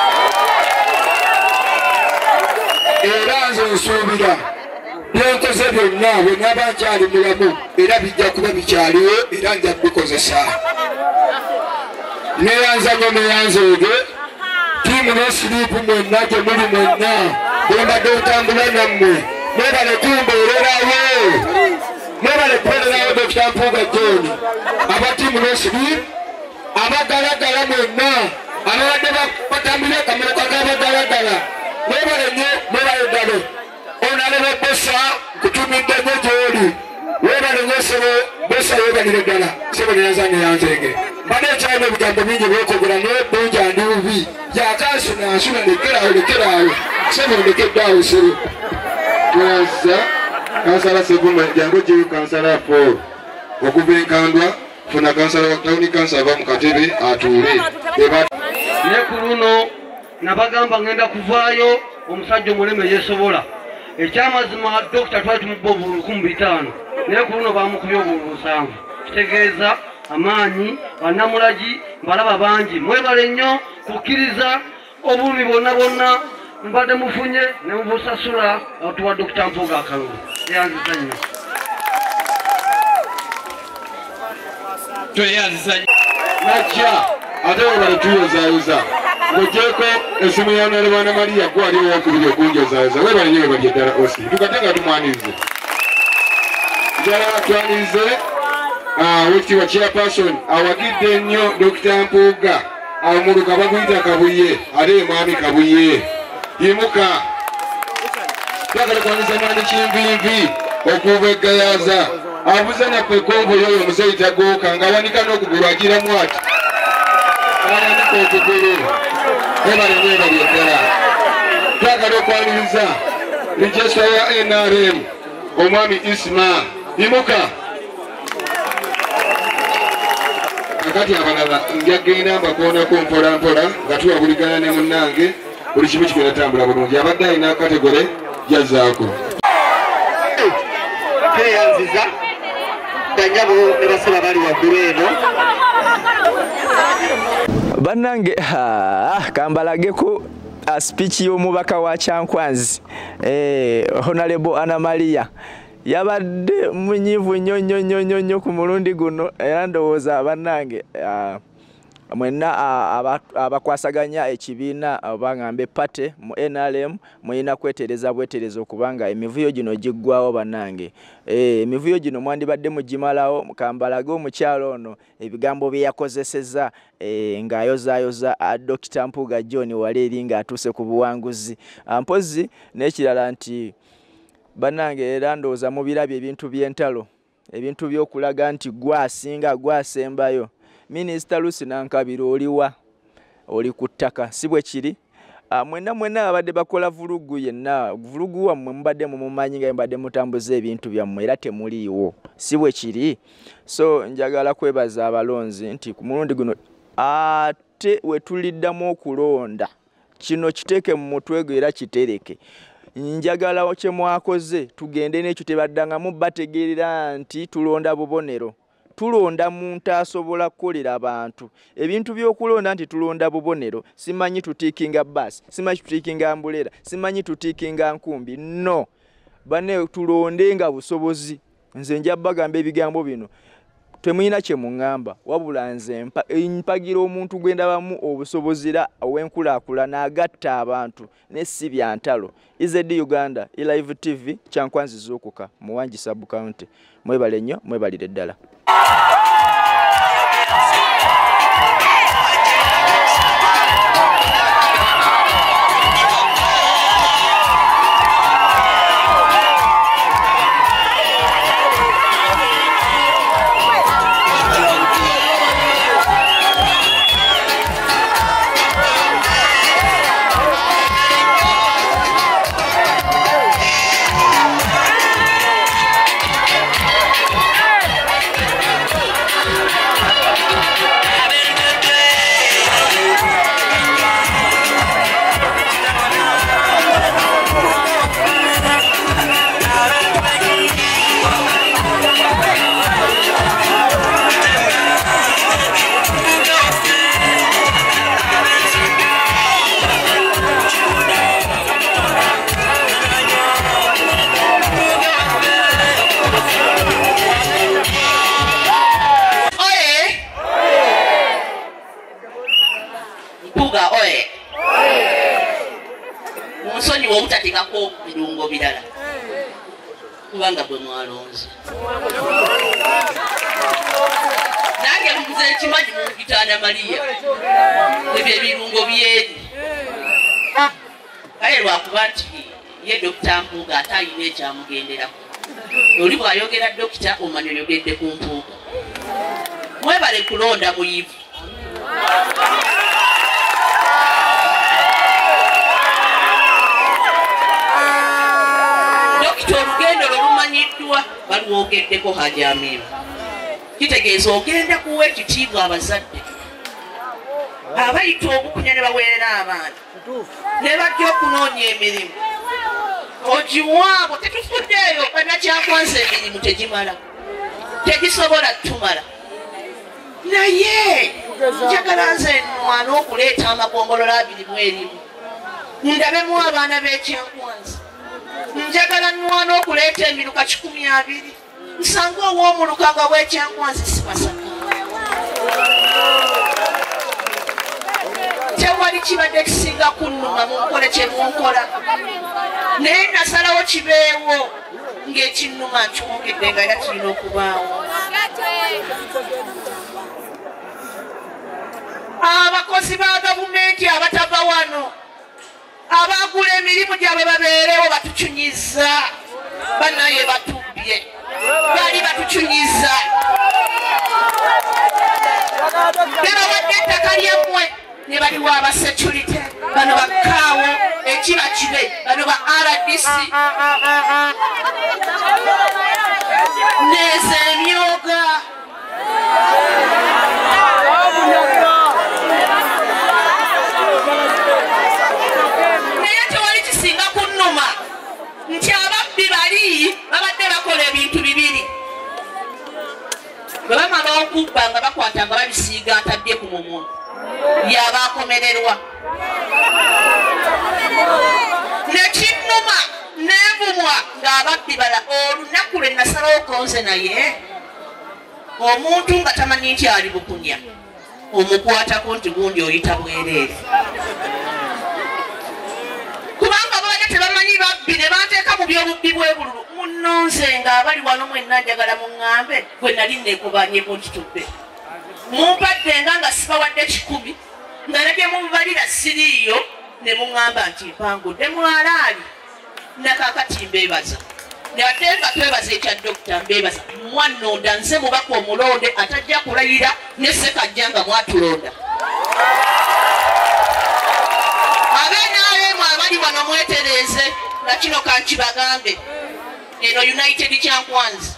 era nze nsuubira byenkoze byonna bwe naba nkyali mulamu era bijja kuba bikyaliwo era nja kubikozesa neyanzanyo neyanzeege tiimu n'esiriipu mwenna gye muli mwenna bwembadde otambula nammwe mwebale kumbeererawo mwebale kubeererawo Dr. Mpuuga John abatiimu n'esiriipu abagalagala mwenna ababadde batambulira akamotoka k'abagalagala mwebale nnyo mwebale ddala Honorable Bosa nkutumidde nnyo gy'oli webale nnyo sebo Bosa webalire ddala sebo neyanza neyanzeege mbadde ekyalina ebigambo bingi byokogera naye bunja ndi bubi yakansuna lekeraawo sebo ndekeddaawo sebo twaza kansala Sebuma jangu jiru kansala Paul okuva enkandwa funa kansala wa tawuni kansala ava mu katebe atuule ne ku luno nabagamba ngenda kuvaayo omusajja omuleme yeesobola ekyamazima dokita twali tumubba obululu 5 naye ku luno bamukubye obululu 7 kitegeeza amaanyi bannamulagi mbalaba bangi mwebale nnyo kukkiriza obulumi bonna bonna mbadde mufunye ne mubusasula otuwa Dr. Mpuuga akalulu eyanziza nnyo tweyanziza najja ate webale tuyozaayoza ng'ogyeko esimu ya Honorable Anna Maria gwali owokubiri okunjozaayoza webale nnyo webali eddala osi tukate nga tumwanirize njala twanirize wekitiibwa chairperson awagidde nnyo Dr. Mpuuga omuluka baguyita kabuye ate ye mwami kabuye yimuka twagala kwaniriza mwani kinvinvi okuva eggayaza abuza naffe konvoyo oyo omuzeeyi tagooka ng'awanika n'okugulu agiramu ati awanika okugulu mwebale ddala twagala okwaniriza regisita ya NRM omwami Isma imuka kakati abalala njagenda mbakoonako mpola mpola nga tuwabuligana ne munnange buli kimu kigenda tambula bulungi abadde alina kategore jazzaako tweyanziza ganyabo ne basaba bali waggulu eno bannange kambalageko speech y'omubaka wa Kyankwanzi Honorable Anna Maria yabadde munyivu nnyo ku mulundi guno era ndowooza bannange mwenna abakwasaganya ekibiina obangambe pate mu NRM muyina kwetereza bweterezo kubanga emivuyo gino giggwawo bannange emivuyo gino mwandibadde mugimalawo mukambalage omukyalo ono ebigambo bye yakozeseza ng'ayozaayoza Dr. Mpuuga John Waleeri ng'atuuse ku buwanguzi mpozi n'ekirala nti bannange era ndowooza mubirabye ebintu by'entalo ebintu by'okulaga nti gwasinga gwasembayo Minisita Lucy Nankabiro oliwa oli ku ttaka si bwe kiri mwenna abadde bakola vulugu yenna vulugu wammwe mubadde mumumanyi nga mbadde mutambuza ebintu byammwe era temuliiwo si bwe kiri so njagala kwebaza abalonzi nti ku mulundi guno ate wetuliddamu okulonda kino kiteeke mu mutwe gwe era kitereke njagala kye mwakoze tugende n'ekyo tebaddangamu bategeerera nti tulonda bubonero tulonda muntu asobola kukolera abantu ebintu by'okulonda nti tulonda bubonero simanyi tutiikinga bus simanyi tutiikinga ambulera simanyi tutiikinga nkumbi no bane tulonde nga busobozi nze nja bagamba ebigambo bino temuyina kye muŋŋamba wabula nze mpagira omuntu gwenda bamu obusobozira ow'enkulaakulana agatta abantu ne si bya ntalo IZD Uganda Live TV Kyankwanzi Zuukuka Muwangi Sub County mwebale nnyo mwebalire ddala obutatekako birungo birala kubanga bwe mwalonze nange lukuza ekimanyi mu Kitanda Maria ebyo ebirungo byeri kale lwakuba nti ye Dr. Mpuuga ate ayina ekyamugenderako oli bw'ayogera dokita omanya oyogedde ku Mpuuga mwebale kulonda buyivu olugendo lolumanyiddwa balwogeddeko Hajamiru kitegeeza ogenda kuwa ekitiibwa abazadde abayita obukunya ne baweerera abaana ne bajja okunoonya emirimu ogiwaabo tetufuddeeyo Bannakyankwanzi emirimu tegimala tegisobola tumala naye njagala nze mwana okuleeta amagombolola 21 ndabemu abaana b'Ekyankwanzi njagala mwana okuleeta emiruka 12 nsanga ow'omulukanga w'Ekyankwanzi sibasaka tewali kibadde kisinga kunnuma munkole kye munkola naye nasalawo kibeewo ng'ekinnuma nkiwongedde nga era kirina okubaawo abakozi ba gavumenti abatava wano abagula emirimu gyabwe babeerewo batucunyiza banaye batubbye bali batucunyiza ne bawadde ettaka lyammwe ne baliwa abasecurity poliisi neza emyoga naye tewali kisinga kunnuma nti ababbi bali babadde bakola ebintu bibiri bwe bamala okubba nga bakwata nga babisiiga atadde ku mumu yaba akomererwa nekinnuma nenvumwa ng'ababbi bala olunaku lwe nasalawo konze naye omuntu nga tamanyi nti ali bukunya omukwatako nti gundi oyita bwereere kubanga babadde tebamanyi babbi ne banteeka mu byobubbi bwebululu munonze ng'abali wano mwenna njagala muŋŋambe gwe nali neekubanyeko nti tubbe mumpaddenga nga sibawadde 10 nga nebye mubalira siriiyo ne muŋŋamba nti mpangudde mwalaali nakakati mbeebaza newadde nga twebaza ekya dokita mbeebaza mwanonda nze mubaka omulonde atajja kulayira ne Ssekajja nga mwatulonda abeenaaleemu abali wano mwetereeze nga kino kankibagambe eno United Kyankwanzi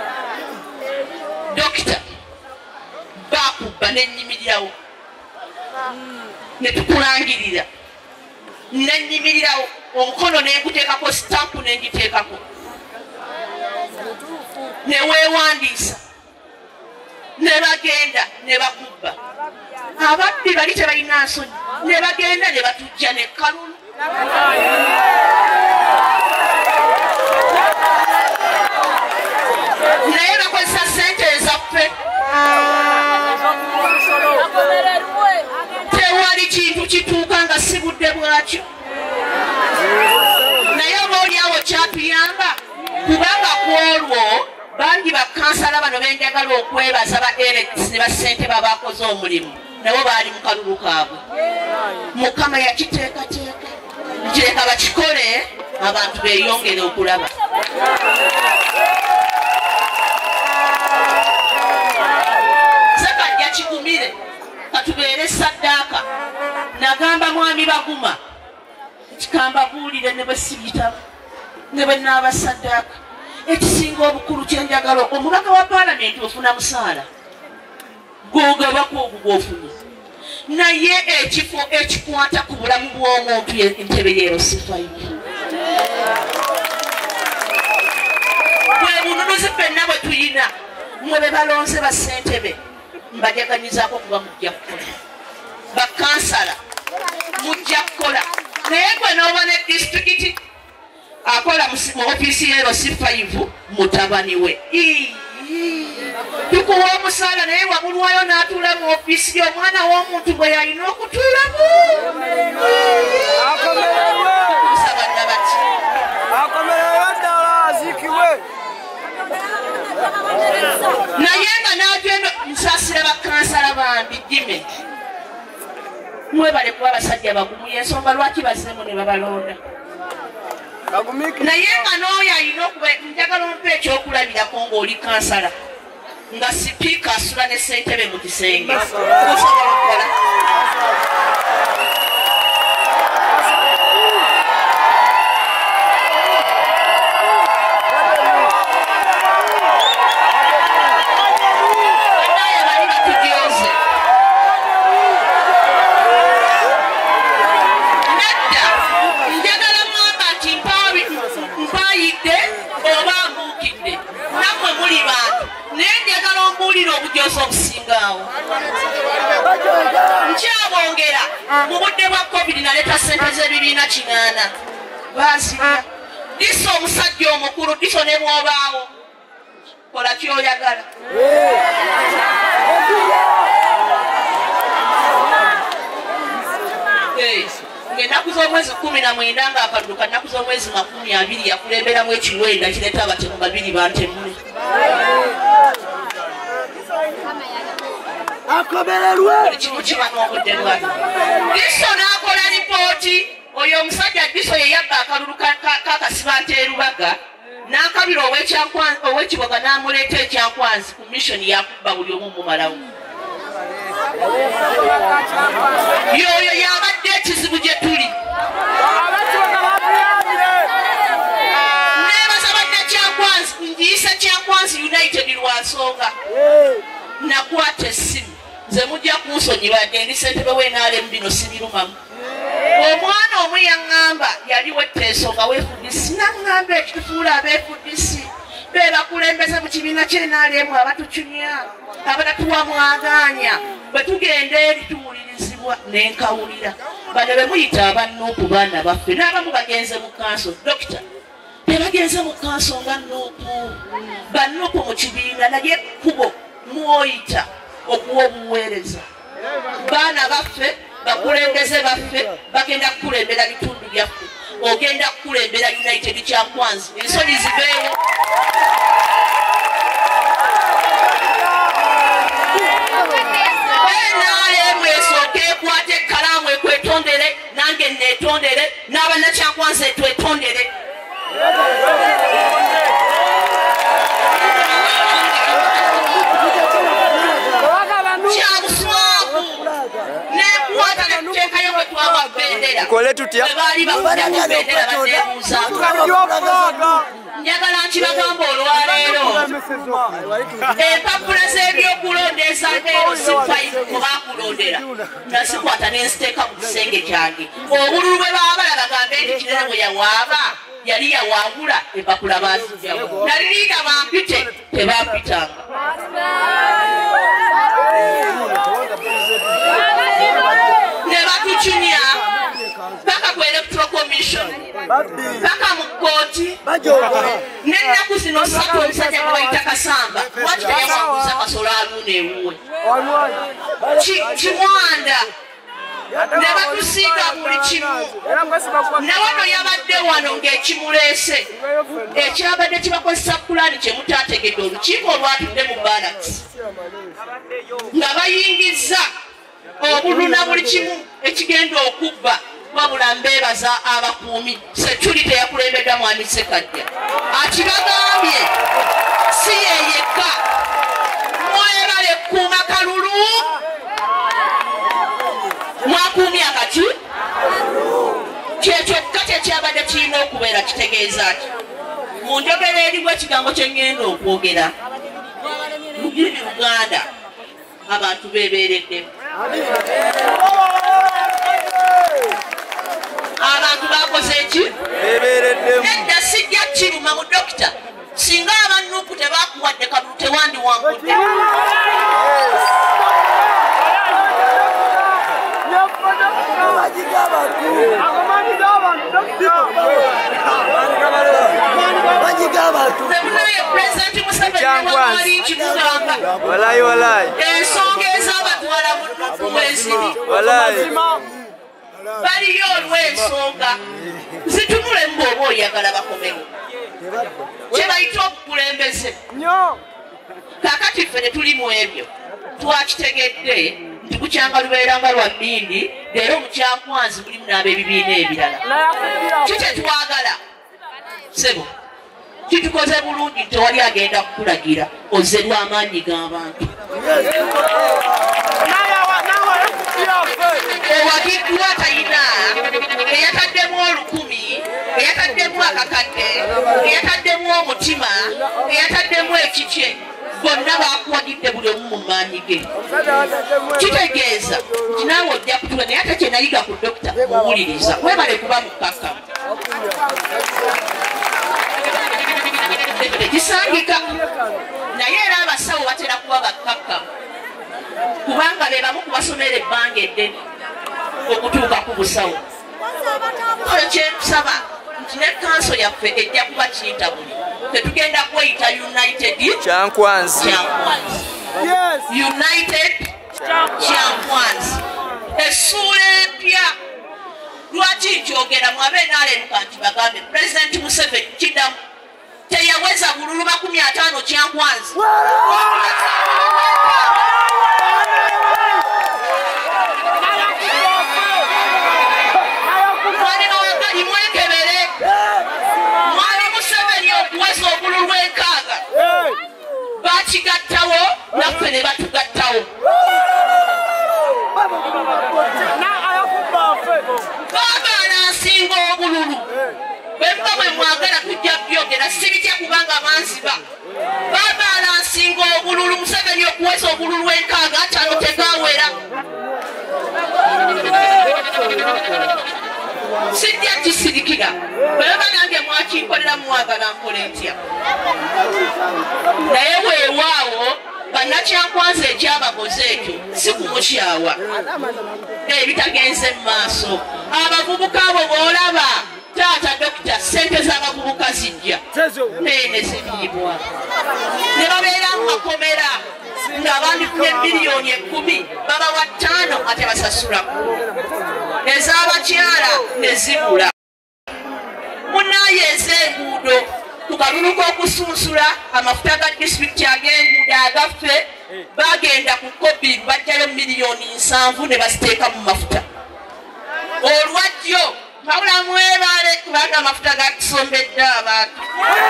dokita bakubba nenyimirirawo netukulangirira nenyimirirawo omukono nenguteekako sitampu nengiteekako neweewandiisa nebagenda nebakubba ababbi bali tebalina nsonyi nebagenda nebatujja nekalulu naye bakozesa sente ezaffe tewali kintu kituuka nga si budde bwakyo naye obaoliawo kyatuyamba kubanga ku olwo bangi bakansala bano benjagala okwebaza ba elects ne basente babakoze omulimu nabo baali mu kalulu kaabwe mukama yakiteekateeka kireka bakikole abantu beeyongere okulaba Ssekajja kigumire katubeere saddaaka nagamba mwami Baguma kikamba buulire ne bwe sibitabo ne bwe naaba saddaaka ekisinga obukulu kyenjagala omubaka wa paalamenti ofuna musaala gwogabako ogwo gwofunye naye ekifo ekikwata ku bulamu bw'omuntu entebe yeerosifayo bwe bununuzi ffenna bwe tuyina mwe be balonze bassentebe mbajaganyizaako okuba mujja kukola bakansala mujja kukola naye gwe n'oba ne disitulikiti akola mu ofiisi ye C5 mutabani we tukuwa omusaala naye wabulwayo n'atuula mu ofiisi y'omwana w'omuntu bwe yalina okutuulamu akomererwe ddala aziikibwe naye nga n'agenda nsaasira bakansala bambi dime mwebale kuba abasajja bagumu y'ensonga lwaki bazzemu ne babalonda naye nga n'oyo alina okuba njagala ompa ekyokulabirako ng'oli kansala nga sipiika asula ne ssentebe mu kisenge osobola okukola nkyabongera mu budde bwa covid naleeta sente z'ebibiina 8 baazirya diso omusajja omukulu diso ne bw'obaawo kola kyoyagala ng'ennaku z'omwezi 19 ng'akadduka nnaku z'omwezi 20 yakulemberamu ekirwenda kireeta abatemu 2 bantemule akomererwe kimu kiba n'obudde bwano diso n'akola lipooti oyo omusajja diso ye yabba akalulu kakasiba Nteerubaga n'akabira ow'ekiboga n'amuleeta ekyankwanzi ku missoni yakubba buli omu mumalawo yoyo yabadde ekizibu gye tuli nsonga nakwata essimu nze mujja kunsonyiwadde ndi ssentebe w'NRM bino sibirumamu omwana omu yaŋŋamba yali wetteeso nga weefudisi naŋŋamba ekitufuula abeefudisi be bakulembeze mu kibiina ky'NRM abatucunya abatatuwa mwagaanya bwe tugenda eri tuwulirizibwa n'enkawulira bano be muyita abannuupu baana baffe n'abamu bagenze mu kanso dokita tebagenze mu kanso nga nuupu bannuupu mu kibiina naye ekkubo mwoyita okuwa obuweereza baana baffe bakulembeze baffe bagenda kukulembera bitundu byaffe ogenda kukulembera United Kyankwanzi ensonyi zibeewo NRM esooke ekwate ekkalaamu ekwetondere nange neetondere n'abannakyankwanzi etwetondere kyamuswaku nekwata netuteekayo bwe twaba bendera Nkole tutya? baali bakujamu bendera baneebuuzaako njagala nkibagamba olwaleero empapula z'ebyokulonda ezaleero sifayi mubakulondera nazikwata nenziteeka mu kisenge kyange obululu bwe baba balaba gambe nti kinene bwe yawaaba yali yawangula empapula bazijamu naliriga bampite tebampitanga ne batukinya paka ku electoral commission paka mu kkooti n'ennaku zino ssatu omusajja gwe bayita Kasamba lwaki teyawanguza Kasolo aluuna ewuwe Kimwanda ne batusiiga buli kimu ne wano yabadde wano ng'ekimuleese ekyabadde kibakozesa pulaani kye mutaategedde olukiiko olwatudde mu balance nga bayingizza obuluna buli kimu ekigenda okubba wabula mbeebaza abakuumi security yakulembeddwa mwami Ssekajja akibagambye si yeyekka mwebale kuuma kalulu mwakuumye akati kyekyokka kyekyabadde kirina okubeera kitegeeza ki mu njogera erimu ekigambo kye ŋŋenda okwogera lugiri Uganda abantu beebeereddemu abantu bakoze eki nedda sijja kiruma mu dokita singa abannuuku tebakuwadde kalulu tewandiwangudde semunaye pulezidenti Museveni wali nkikugamba ensonga ezabatwala mu nnuku mweziri baliyo olw'ensonga zitunulemu bw'oba oyagala bakomewo kye bayita obukulembeze kaakati ffe ne tuli mu ebyo twakitegedde nti bukyanga lubeeranga lwa bbindi leero mu Kyankwanzi mulimu n'ab'ebibiina ebirala kikyetwagala sebo kitukoze bulungi nti tewali agenda kukulagira ozze lw'amaanyi g'abantu owagiddwa talina eyataddemu 10,000 eyataddemu akakadde eyataddemu omutima eyataddemu ekikye bonna bakuwagidde buli omu mu maanyi ge kitegeeza nti naawe ojja kutula naye ate kye nayiga ku dokita owuliriza webale kuba mukkakkamu tekisangika naye era abasawo batera kuba bakkakkamu kubanga be bamu kubasomera ebbanga eddene okutuuka ku busawo kale kyentusaba nti ne kanso yaffe ejja kuba kintabuli tetugenda kweyita United Kyankwanzi United Kyankwanzi essuula empya lwaki nkyogera mwabe n'alenuka nti bagambe Pulezidenti Museveni kiddamu teyaweza bululu 50 Kyankwanzi mwekebere mwami Museveni okuweza obululu 6 bakigattawo naffe ne batugattawo baagaana nsinga obululu bemba bwe mwagala kujja byogera sibitya kubanga manziba baagaana nsinga mpulira bweba nange mwakinkolera muwagala nkole ntya naye weewaawo bannakyankwanza ekyabakoze ekyo si kumukyawa ebitagenze mu maaso abavubuka abo boolaba taata dokita sente z'abavubuka zijja naye ne ziriibwa ne babeera mu makomera ng'abandifune miliyoni 10 babawa 5 ate basasulako ez'abakyala ne zibula munaaye ez'enguudo ku kalulu k'okusunsula amafuta ga disitulikiti ag'enguudo agaffe bagenda ku COVID bajjayo miliyoni 7 ne baziteeka mu mafuta olwajjo mawula mwebale kubanga amafuta gakisombedde abantu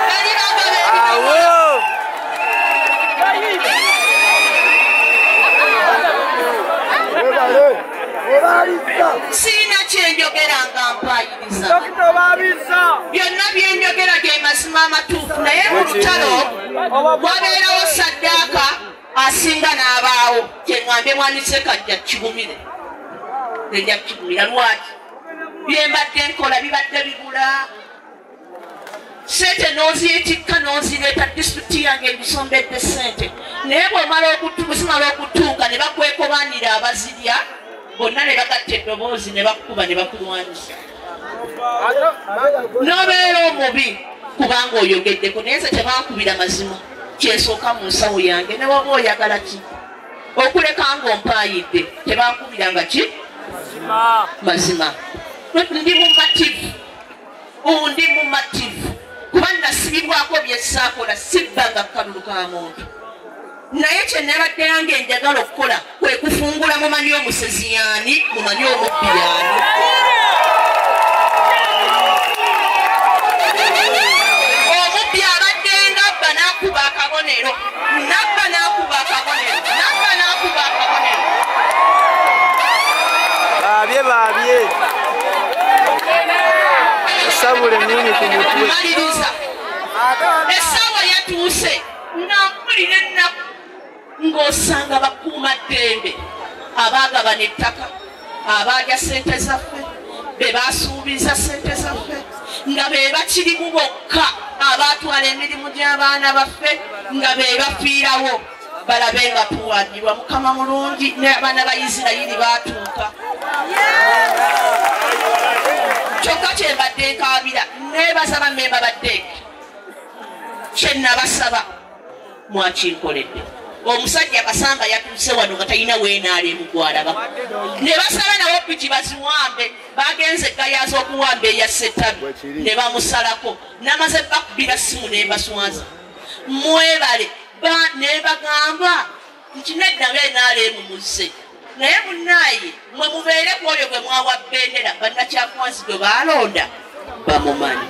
siina kyenjogera nga mpayiriza byonna byenjogera ge mazima amatuufu naye mu lutalo wabeerawo saddaaka asinga n'abaawo kyeŋŋambe mwanise kajja kigumire nejja kigumira lwaki byembadde nkola bibadde bibula sente n'oziyitikka n'ozireeta disitulikiti yange ebisombedde sente naye bwezimala okutuuka ne bakwekobanira abazirya bonna ne bagatta eddoboozi ne bakuba ne bakulwanyisa n'obeera omubi kubanga oyogeddeko naye nze tebankubira mazima kyesooka mu nsawo yange ne waba oyagala ki okuleka ng'ompaayidde tebankubiranga ki mazima ndi mumativu kuba nasibibwako byesaakola sibbanga kukalulu ka muntu naye kyenabadde yange enjagala okukola kwe kufungula mumanyi omusezi yaani mumanyi omubbi yaani omubbi abadde ngabba n'akuba akabonero nabba n'akuba akabonero nabba n'akuba akabonero baabye esabule nini ku mutwe maliriza essaawa yatuuse nga mpulira ennaku ng'osanga bakuuma ddembe abaagabana ettaka abaalya sente zaffe be baasuubiza sente zaffe nga be bakirimu bokka abaatwala emirimu gy'abaana baffe nga be bafiirawo balabe nga tuwagirwa mukama mulungi n'abaana ba Isirayiri baatuuka kyokka kyembadde nkaabira neebasaba mmemba baddeeke kyennabasaba mwakinkoledde omusajja Kasamba yatuuse wano nga talina weenaalemu gwalaba ne basaba nawo piki baziwambe bagenze gayaza okuwamba eya Setabi ne bamusalako namaze bakubira simu ne baswaza mwebale ne bagamba nti nedda beenaalemu muzze naye munaaye mwe mubeere ku oyo gwe mwawa bbendera bannakyakwanzi gwe baalonda bamumanyi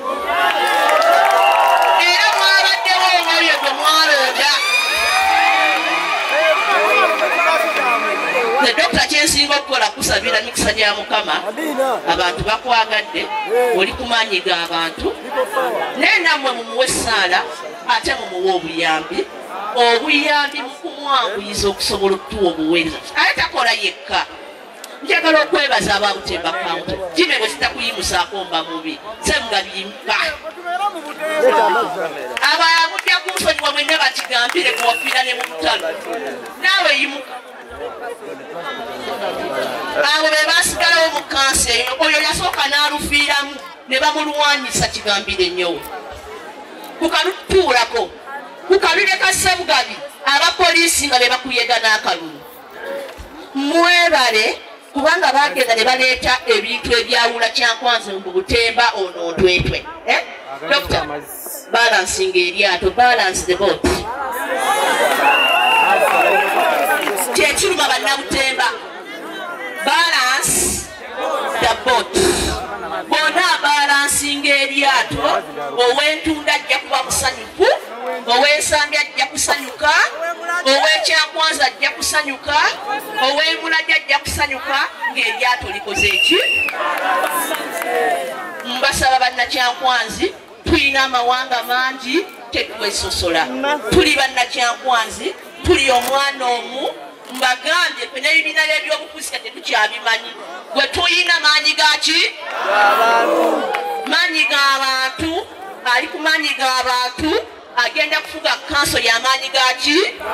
era mwabaddewo oyo gwe mwalonda ne dokita kyensinga okukola kusabira mikisa gya Mukama abantu bakwagadde oli kumanyiga abantu naye nammwe mumuwe essaala ate mumuwe obuyambi mu kumwanguyiza okusobola okutuwa obuweereza aye takola yekka njagala okwebaza ababutemba kaunti jime bwe zitakuyimusaako mba mubi semugabimba abamujja kunsonyiwa mwenna bakigambire kuwafiira ne mu mutalo naawe yimuka abo be basigalawo mu kansi eyo oyo yasooka n'alufiiramu ne bamulwanyisa kigambire nnyo kukalutuulako kukalule ka Ssebugabi abapoliisi nga be bakuyega n'akalulu mwebale kubanga bagenda ne baleeta ebintu ebyawula Kyankwanzi mu Butemba ono Ntwetwe Dr. Balancing eryato balance the boat kyekiruma bannabutemba balance the boat bona balansinga eryato ow'entunda ajja kuba musanyufu ow'ensambi ajja kusanyuka ow'Ekyankwanzi ajja kusanyuka ow'Emulajja ajja kusanyuka ng'eryato likoze eki mbasaba bannakyankwanzi tulina amawanga mangi tetwesosola tuli bannakyankwanzi tuli omwana omu mbagambye ffe n'ebibiina by'ebyobufuzi tetukyabimanyi gwe tuyina maanyi gaki maanyi g'abantu ali ku maanyi g'abantu agenda kufuga kanso y'amaanyi gaki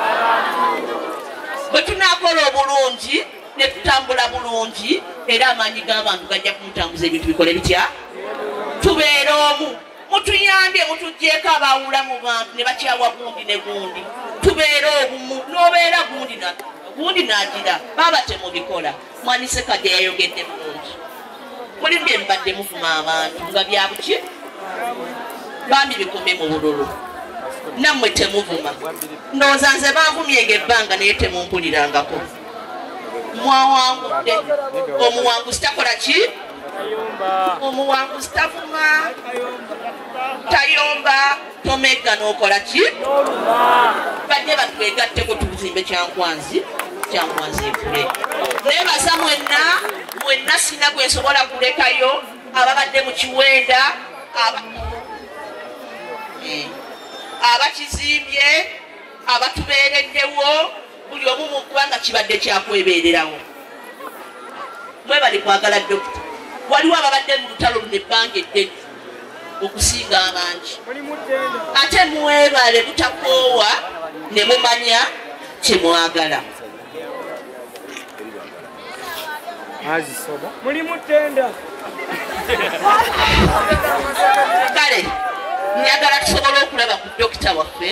bwe tunaakola obulungi ne tutambula bulungi era amaanyi g'abantu gajja kumutambuza ebintu bikole bitya tubeere omu mutuyambye mutuggyeko abawula mu bantu ne bakyawa gundi ne gundi tubeere obumu n'obeera gundi n'agira baba temubikola mwanise kadde yayogedde bulungi mulimu bye mbadde muvuma abantu nga byabuki bambi bikome mu bululu nammwe temuvuma ndowooza nze banvumyenga ebbanga naye temumpulirangako mwawangudde omuwanguzi takola ki omuwanguzi tavuma tayomba tomegga n'okola ki badde batwegatteko tubuzimbe kyankwanzi ekule nebaza mwenna sina gwe nsobola kulekayo ababadde mu kiwenda abakizimbye abatubeereddewo buli omu mu kubanga kibadde kyakwebeererawo mwe bali kwagala dokita waliwo ababadde mu lutalo luno ebbanga eddene okusinga abangi ate mwebale butakoowa ne mumanya kyemwagala kale njagala tusobole okulaba ku dokita waffe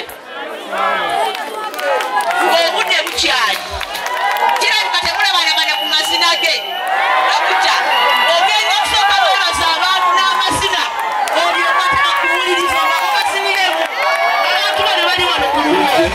ng'obudde bukyali kirabika temulabanagana ku mazina ge dokita ogenda okusooka mwebaza abantu n'amazina olyobatera kuwuliriza nga mubasiniremu abantu bano bali wano ku lulwo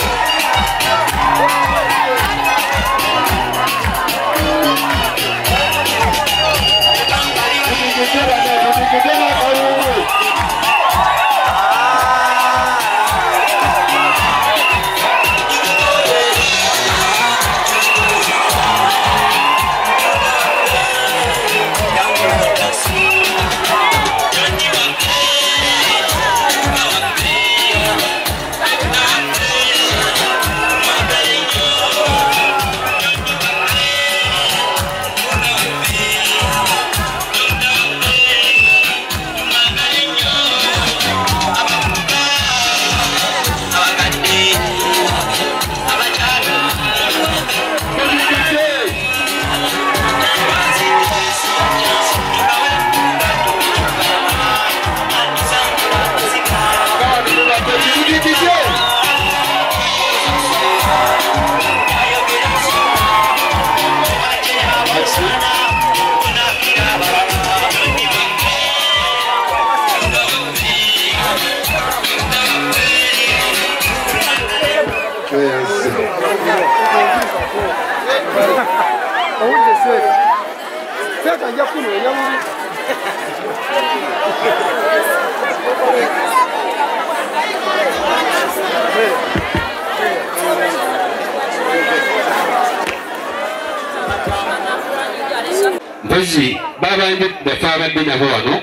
mpozi babandi bafe abadde nabo wano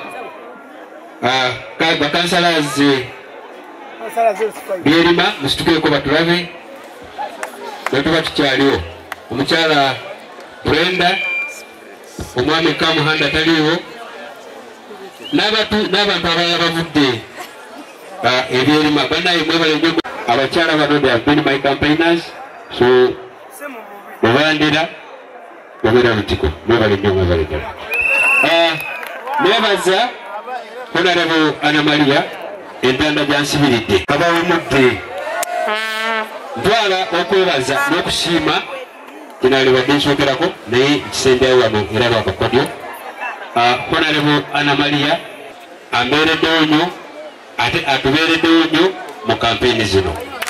bakansalaze byerima musitukeeko batulabe bwetuba tukyaliwo omukyala Brenda omwami Kamuhanda taliwo n'abantu abalala bavudde ebyerima banaye mwebale abakyala bano they have been my campaigners so babandira babera butiko mwebale nnyo mwebale ddala nebaza Honorable Anna Maria entanda gyansibiridde kabawemudde ntwala okwebaza n'okusiima kinaalibadde nsookerako naye kisembyayo wano era lwakakodyo Honorable Anna Maria ambeereddewo nnyo ate atubeereddewo nnyo mu kampeyini zino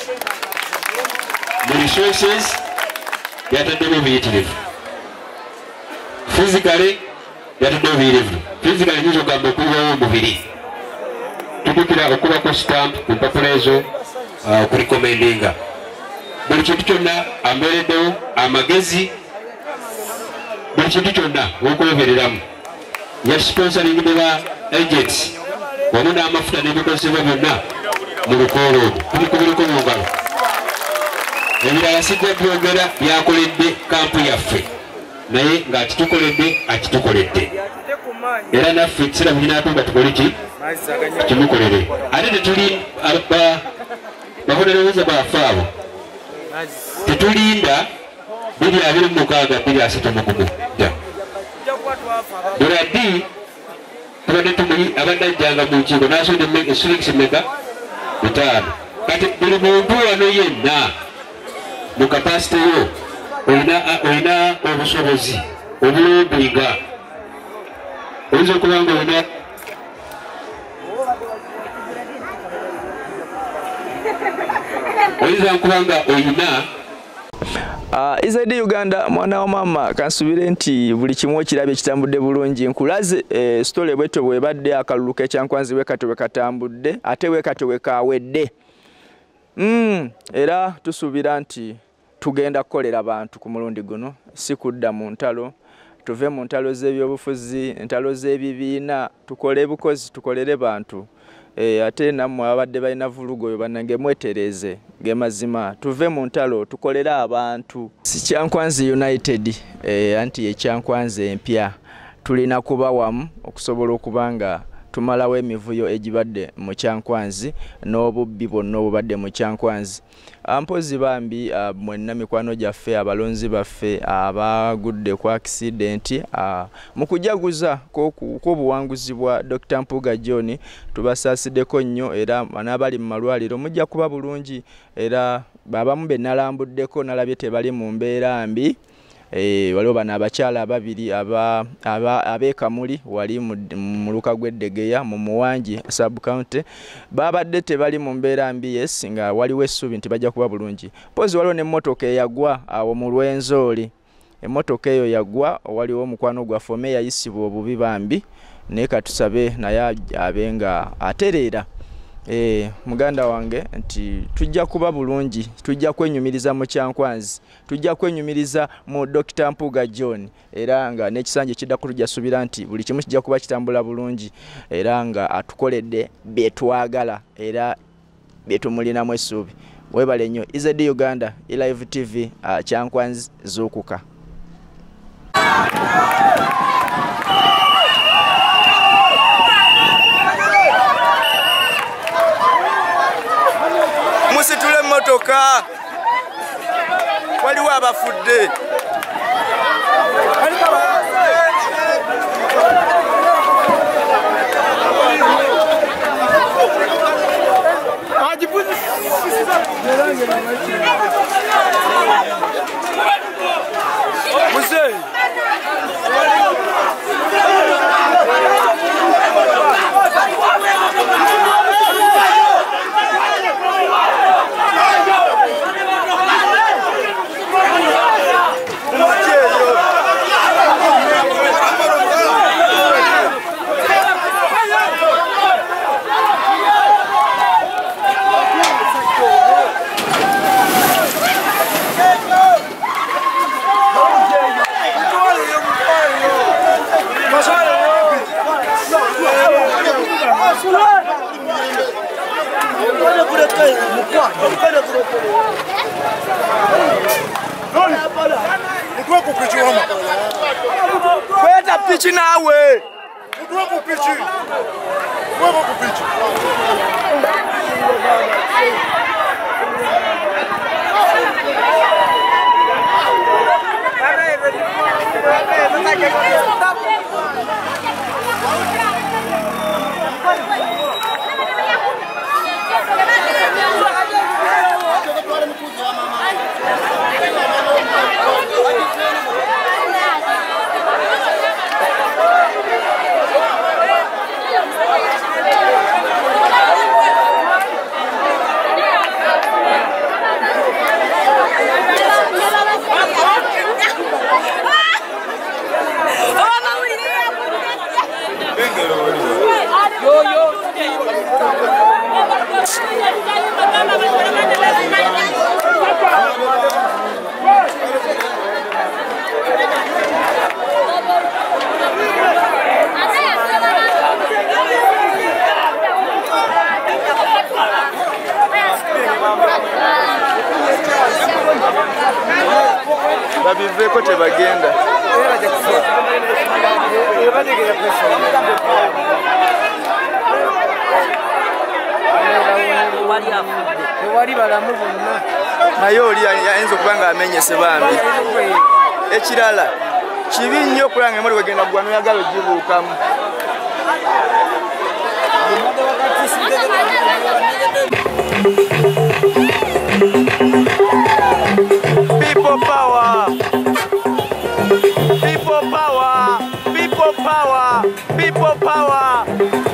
mu resources yataddemu obuyitirivu physically yataddemu obuyitirivu physically nyinza okugamba okubawo omubiri tudukira okubako stamp ku mpapula ezo okulikomendinga buli kintu kyonna ambeereddewo amagezi buli kintu kyonna okwebereramu yasponsoring ne ba agents wamu n'amafuta n'ebikozesebwa byonna mu lukoolo olwo tubikubireko mu ngalo ebirala sijja byogera byakoledde kampu yaffe naye ng'akitukoledde era naffe kisera bulinatunga tukole ki kimukolere ate tetuli bakolereweza bafe abo tetulinda 226 231 doradi tubadde tumuli abadde ajjanga mu nkiiko nasonde esulikisi meka 5 kati buli muntu wano yenna mu kapasite yo olina obusobozi obulumbiga oyinza okuba nga olina Ized Uganda mwana wa mama kansubire nti buli kimu okirabye kitambudde bulungi nkulaze story bweto bwebadde akalulu k'ekyankwanzi wekatowe katambudde ate wekatowe kawedde era tusuubira nti tugenda kukolera abantu ku mulundi guno si kudda mu ntalo tuve mu ntalo z'ebyobufuzi entalo z'ebibiina tukole bukozi tukolere bantu ate nammwe abadde balina vulugo oyo bannange mwetereze gemazima tuve mu ntalo tukolere abantu si Kyankwanzi United anti ekyankwanzi empya tulina kuba wamu okusobola okubanga tumalawo emivuyo egibadde mu Kyankwanzi n'obubbi bwonna obubadde mu Kyankwanzi ampozi bambi mwenna mikwano gyaffe abalonzi baffe abagudde ku accident mu kujaguza kw'obuwanguzi bwa Dr. Mpuuga John tubasaasideko nnyo era n'abali mu malwaliro mujja kuba bulungi era abamu be nalambuddeko nalabye tebali mu mbeera mbi waliwo bano abakyala ababiri abeekamuli wali mu luka gw'eddegeya mu Muwangi sub county babadde tebali mu mbeera mbi yes nga waliwo essuubi nti bajja kuba bulungi pozi waliwo n'emmotoka eyagwa awo mu Lwenzooli emmotoka eyo yagwa waliwo omukwano gwaffe ome yayisibwa obubi bambi naye katusabe naye abenga atereera muganda wange nti tujja kuba bulungi tujja kwenyumiriza mu Kyankwanzi tujja kwenyumiriza mu Dr. Mpuuga John era nga n'ekisanje kiddako tujja subira nti buli kimu kijja kuba kitambula bulungi era nga atukoledde betwagala era betumulinamu essuubi webale nnyo Ized Uganda Live TV Kyankwanzi zuukuka musitule motoka waliwo abafudde kweta pichi nawe babiveko tebagenda. Naye oli ayinza okuba nga amenyese bambi. Ekirala kibi nnyo okulanga emmotoka egenda ggwa n'oyagala ogibuukamu. People power! People power! People power! People power!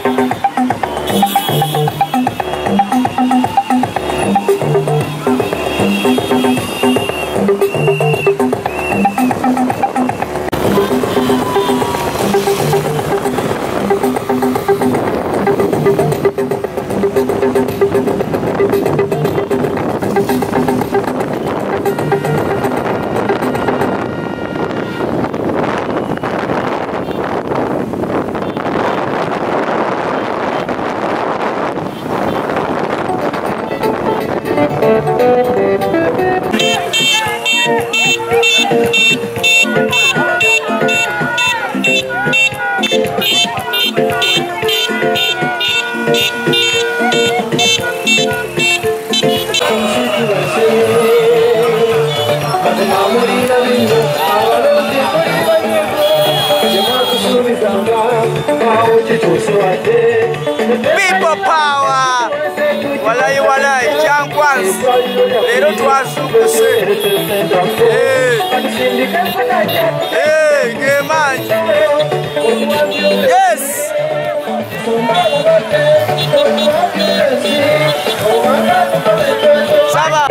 People power! Walai walai, Jangwans. Lero twazukuse. Hey, Geman. Yes. Saba.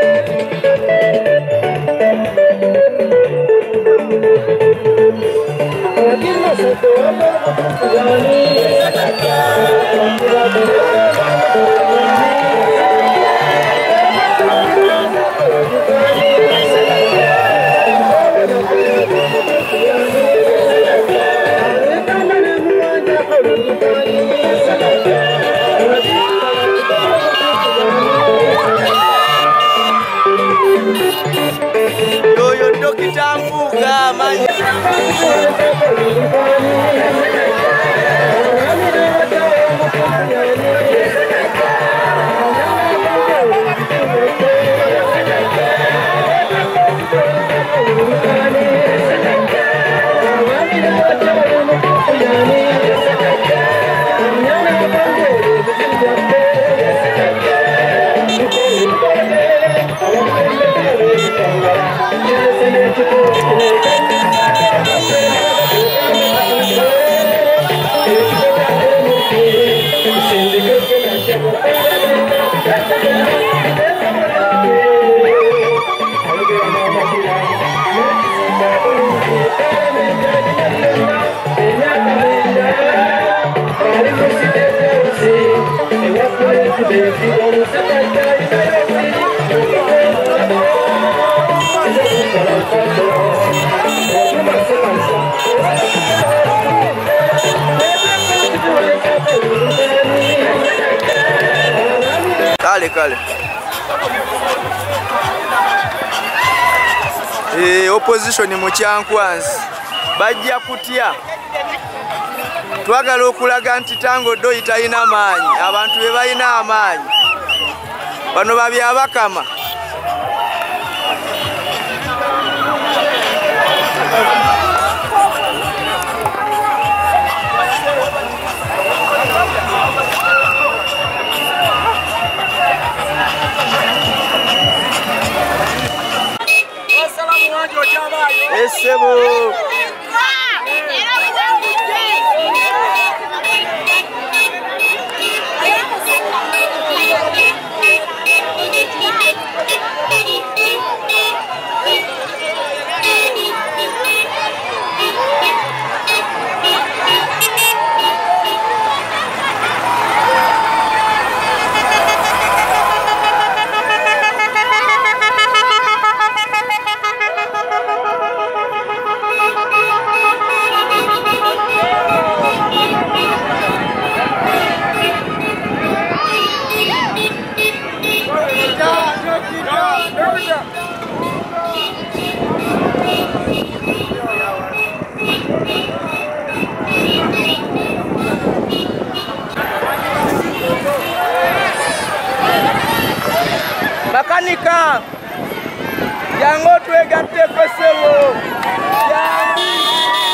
Yoyo Dokita Mpuga manya. Kale. Opposition mu Kyankwanzi bajja kutya. Twagala okulaga nti Tango Doi talina maanyi, abantu be balina amaanyi. Bano babyabakama. Esebo. Makanika jango twegatteko ssebo jangu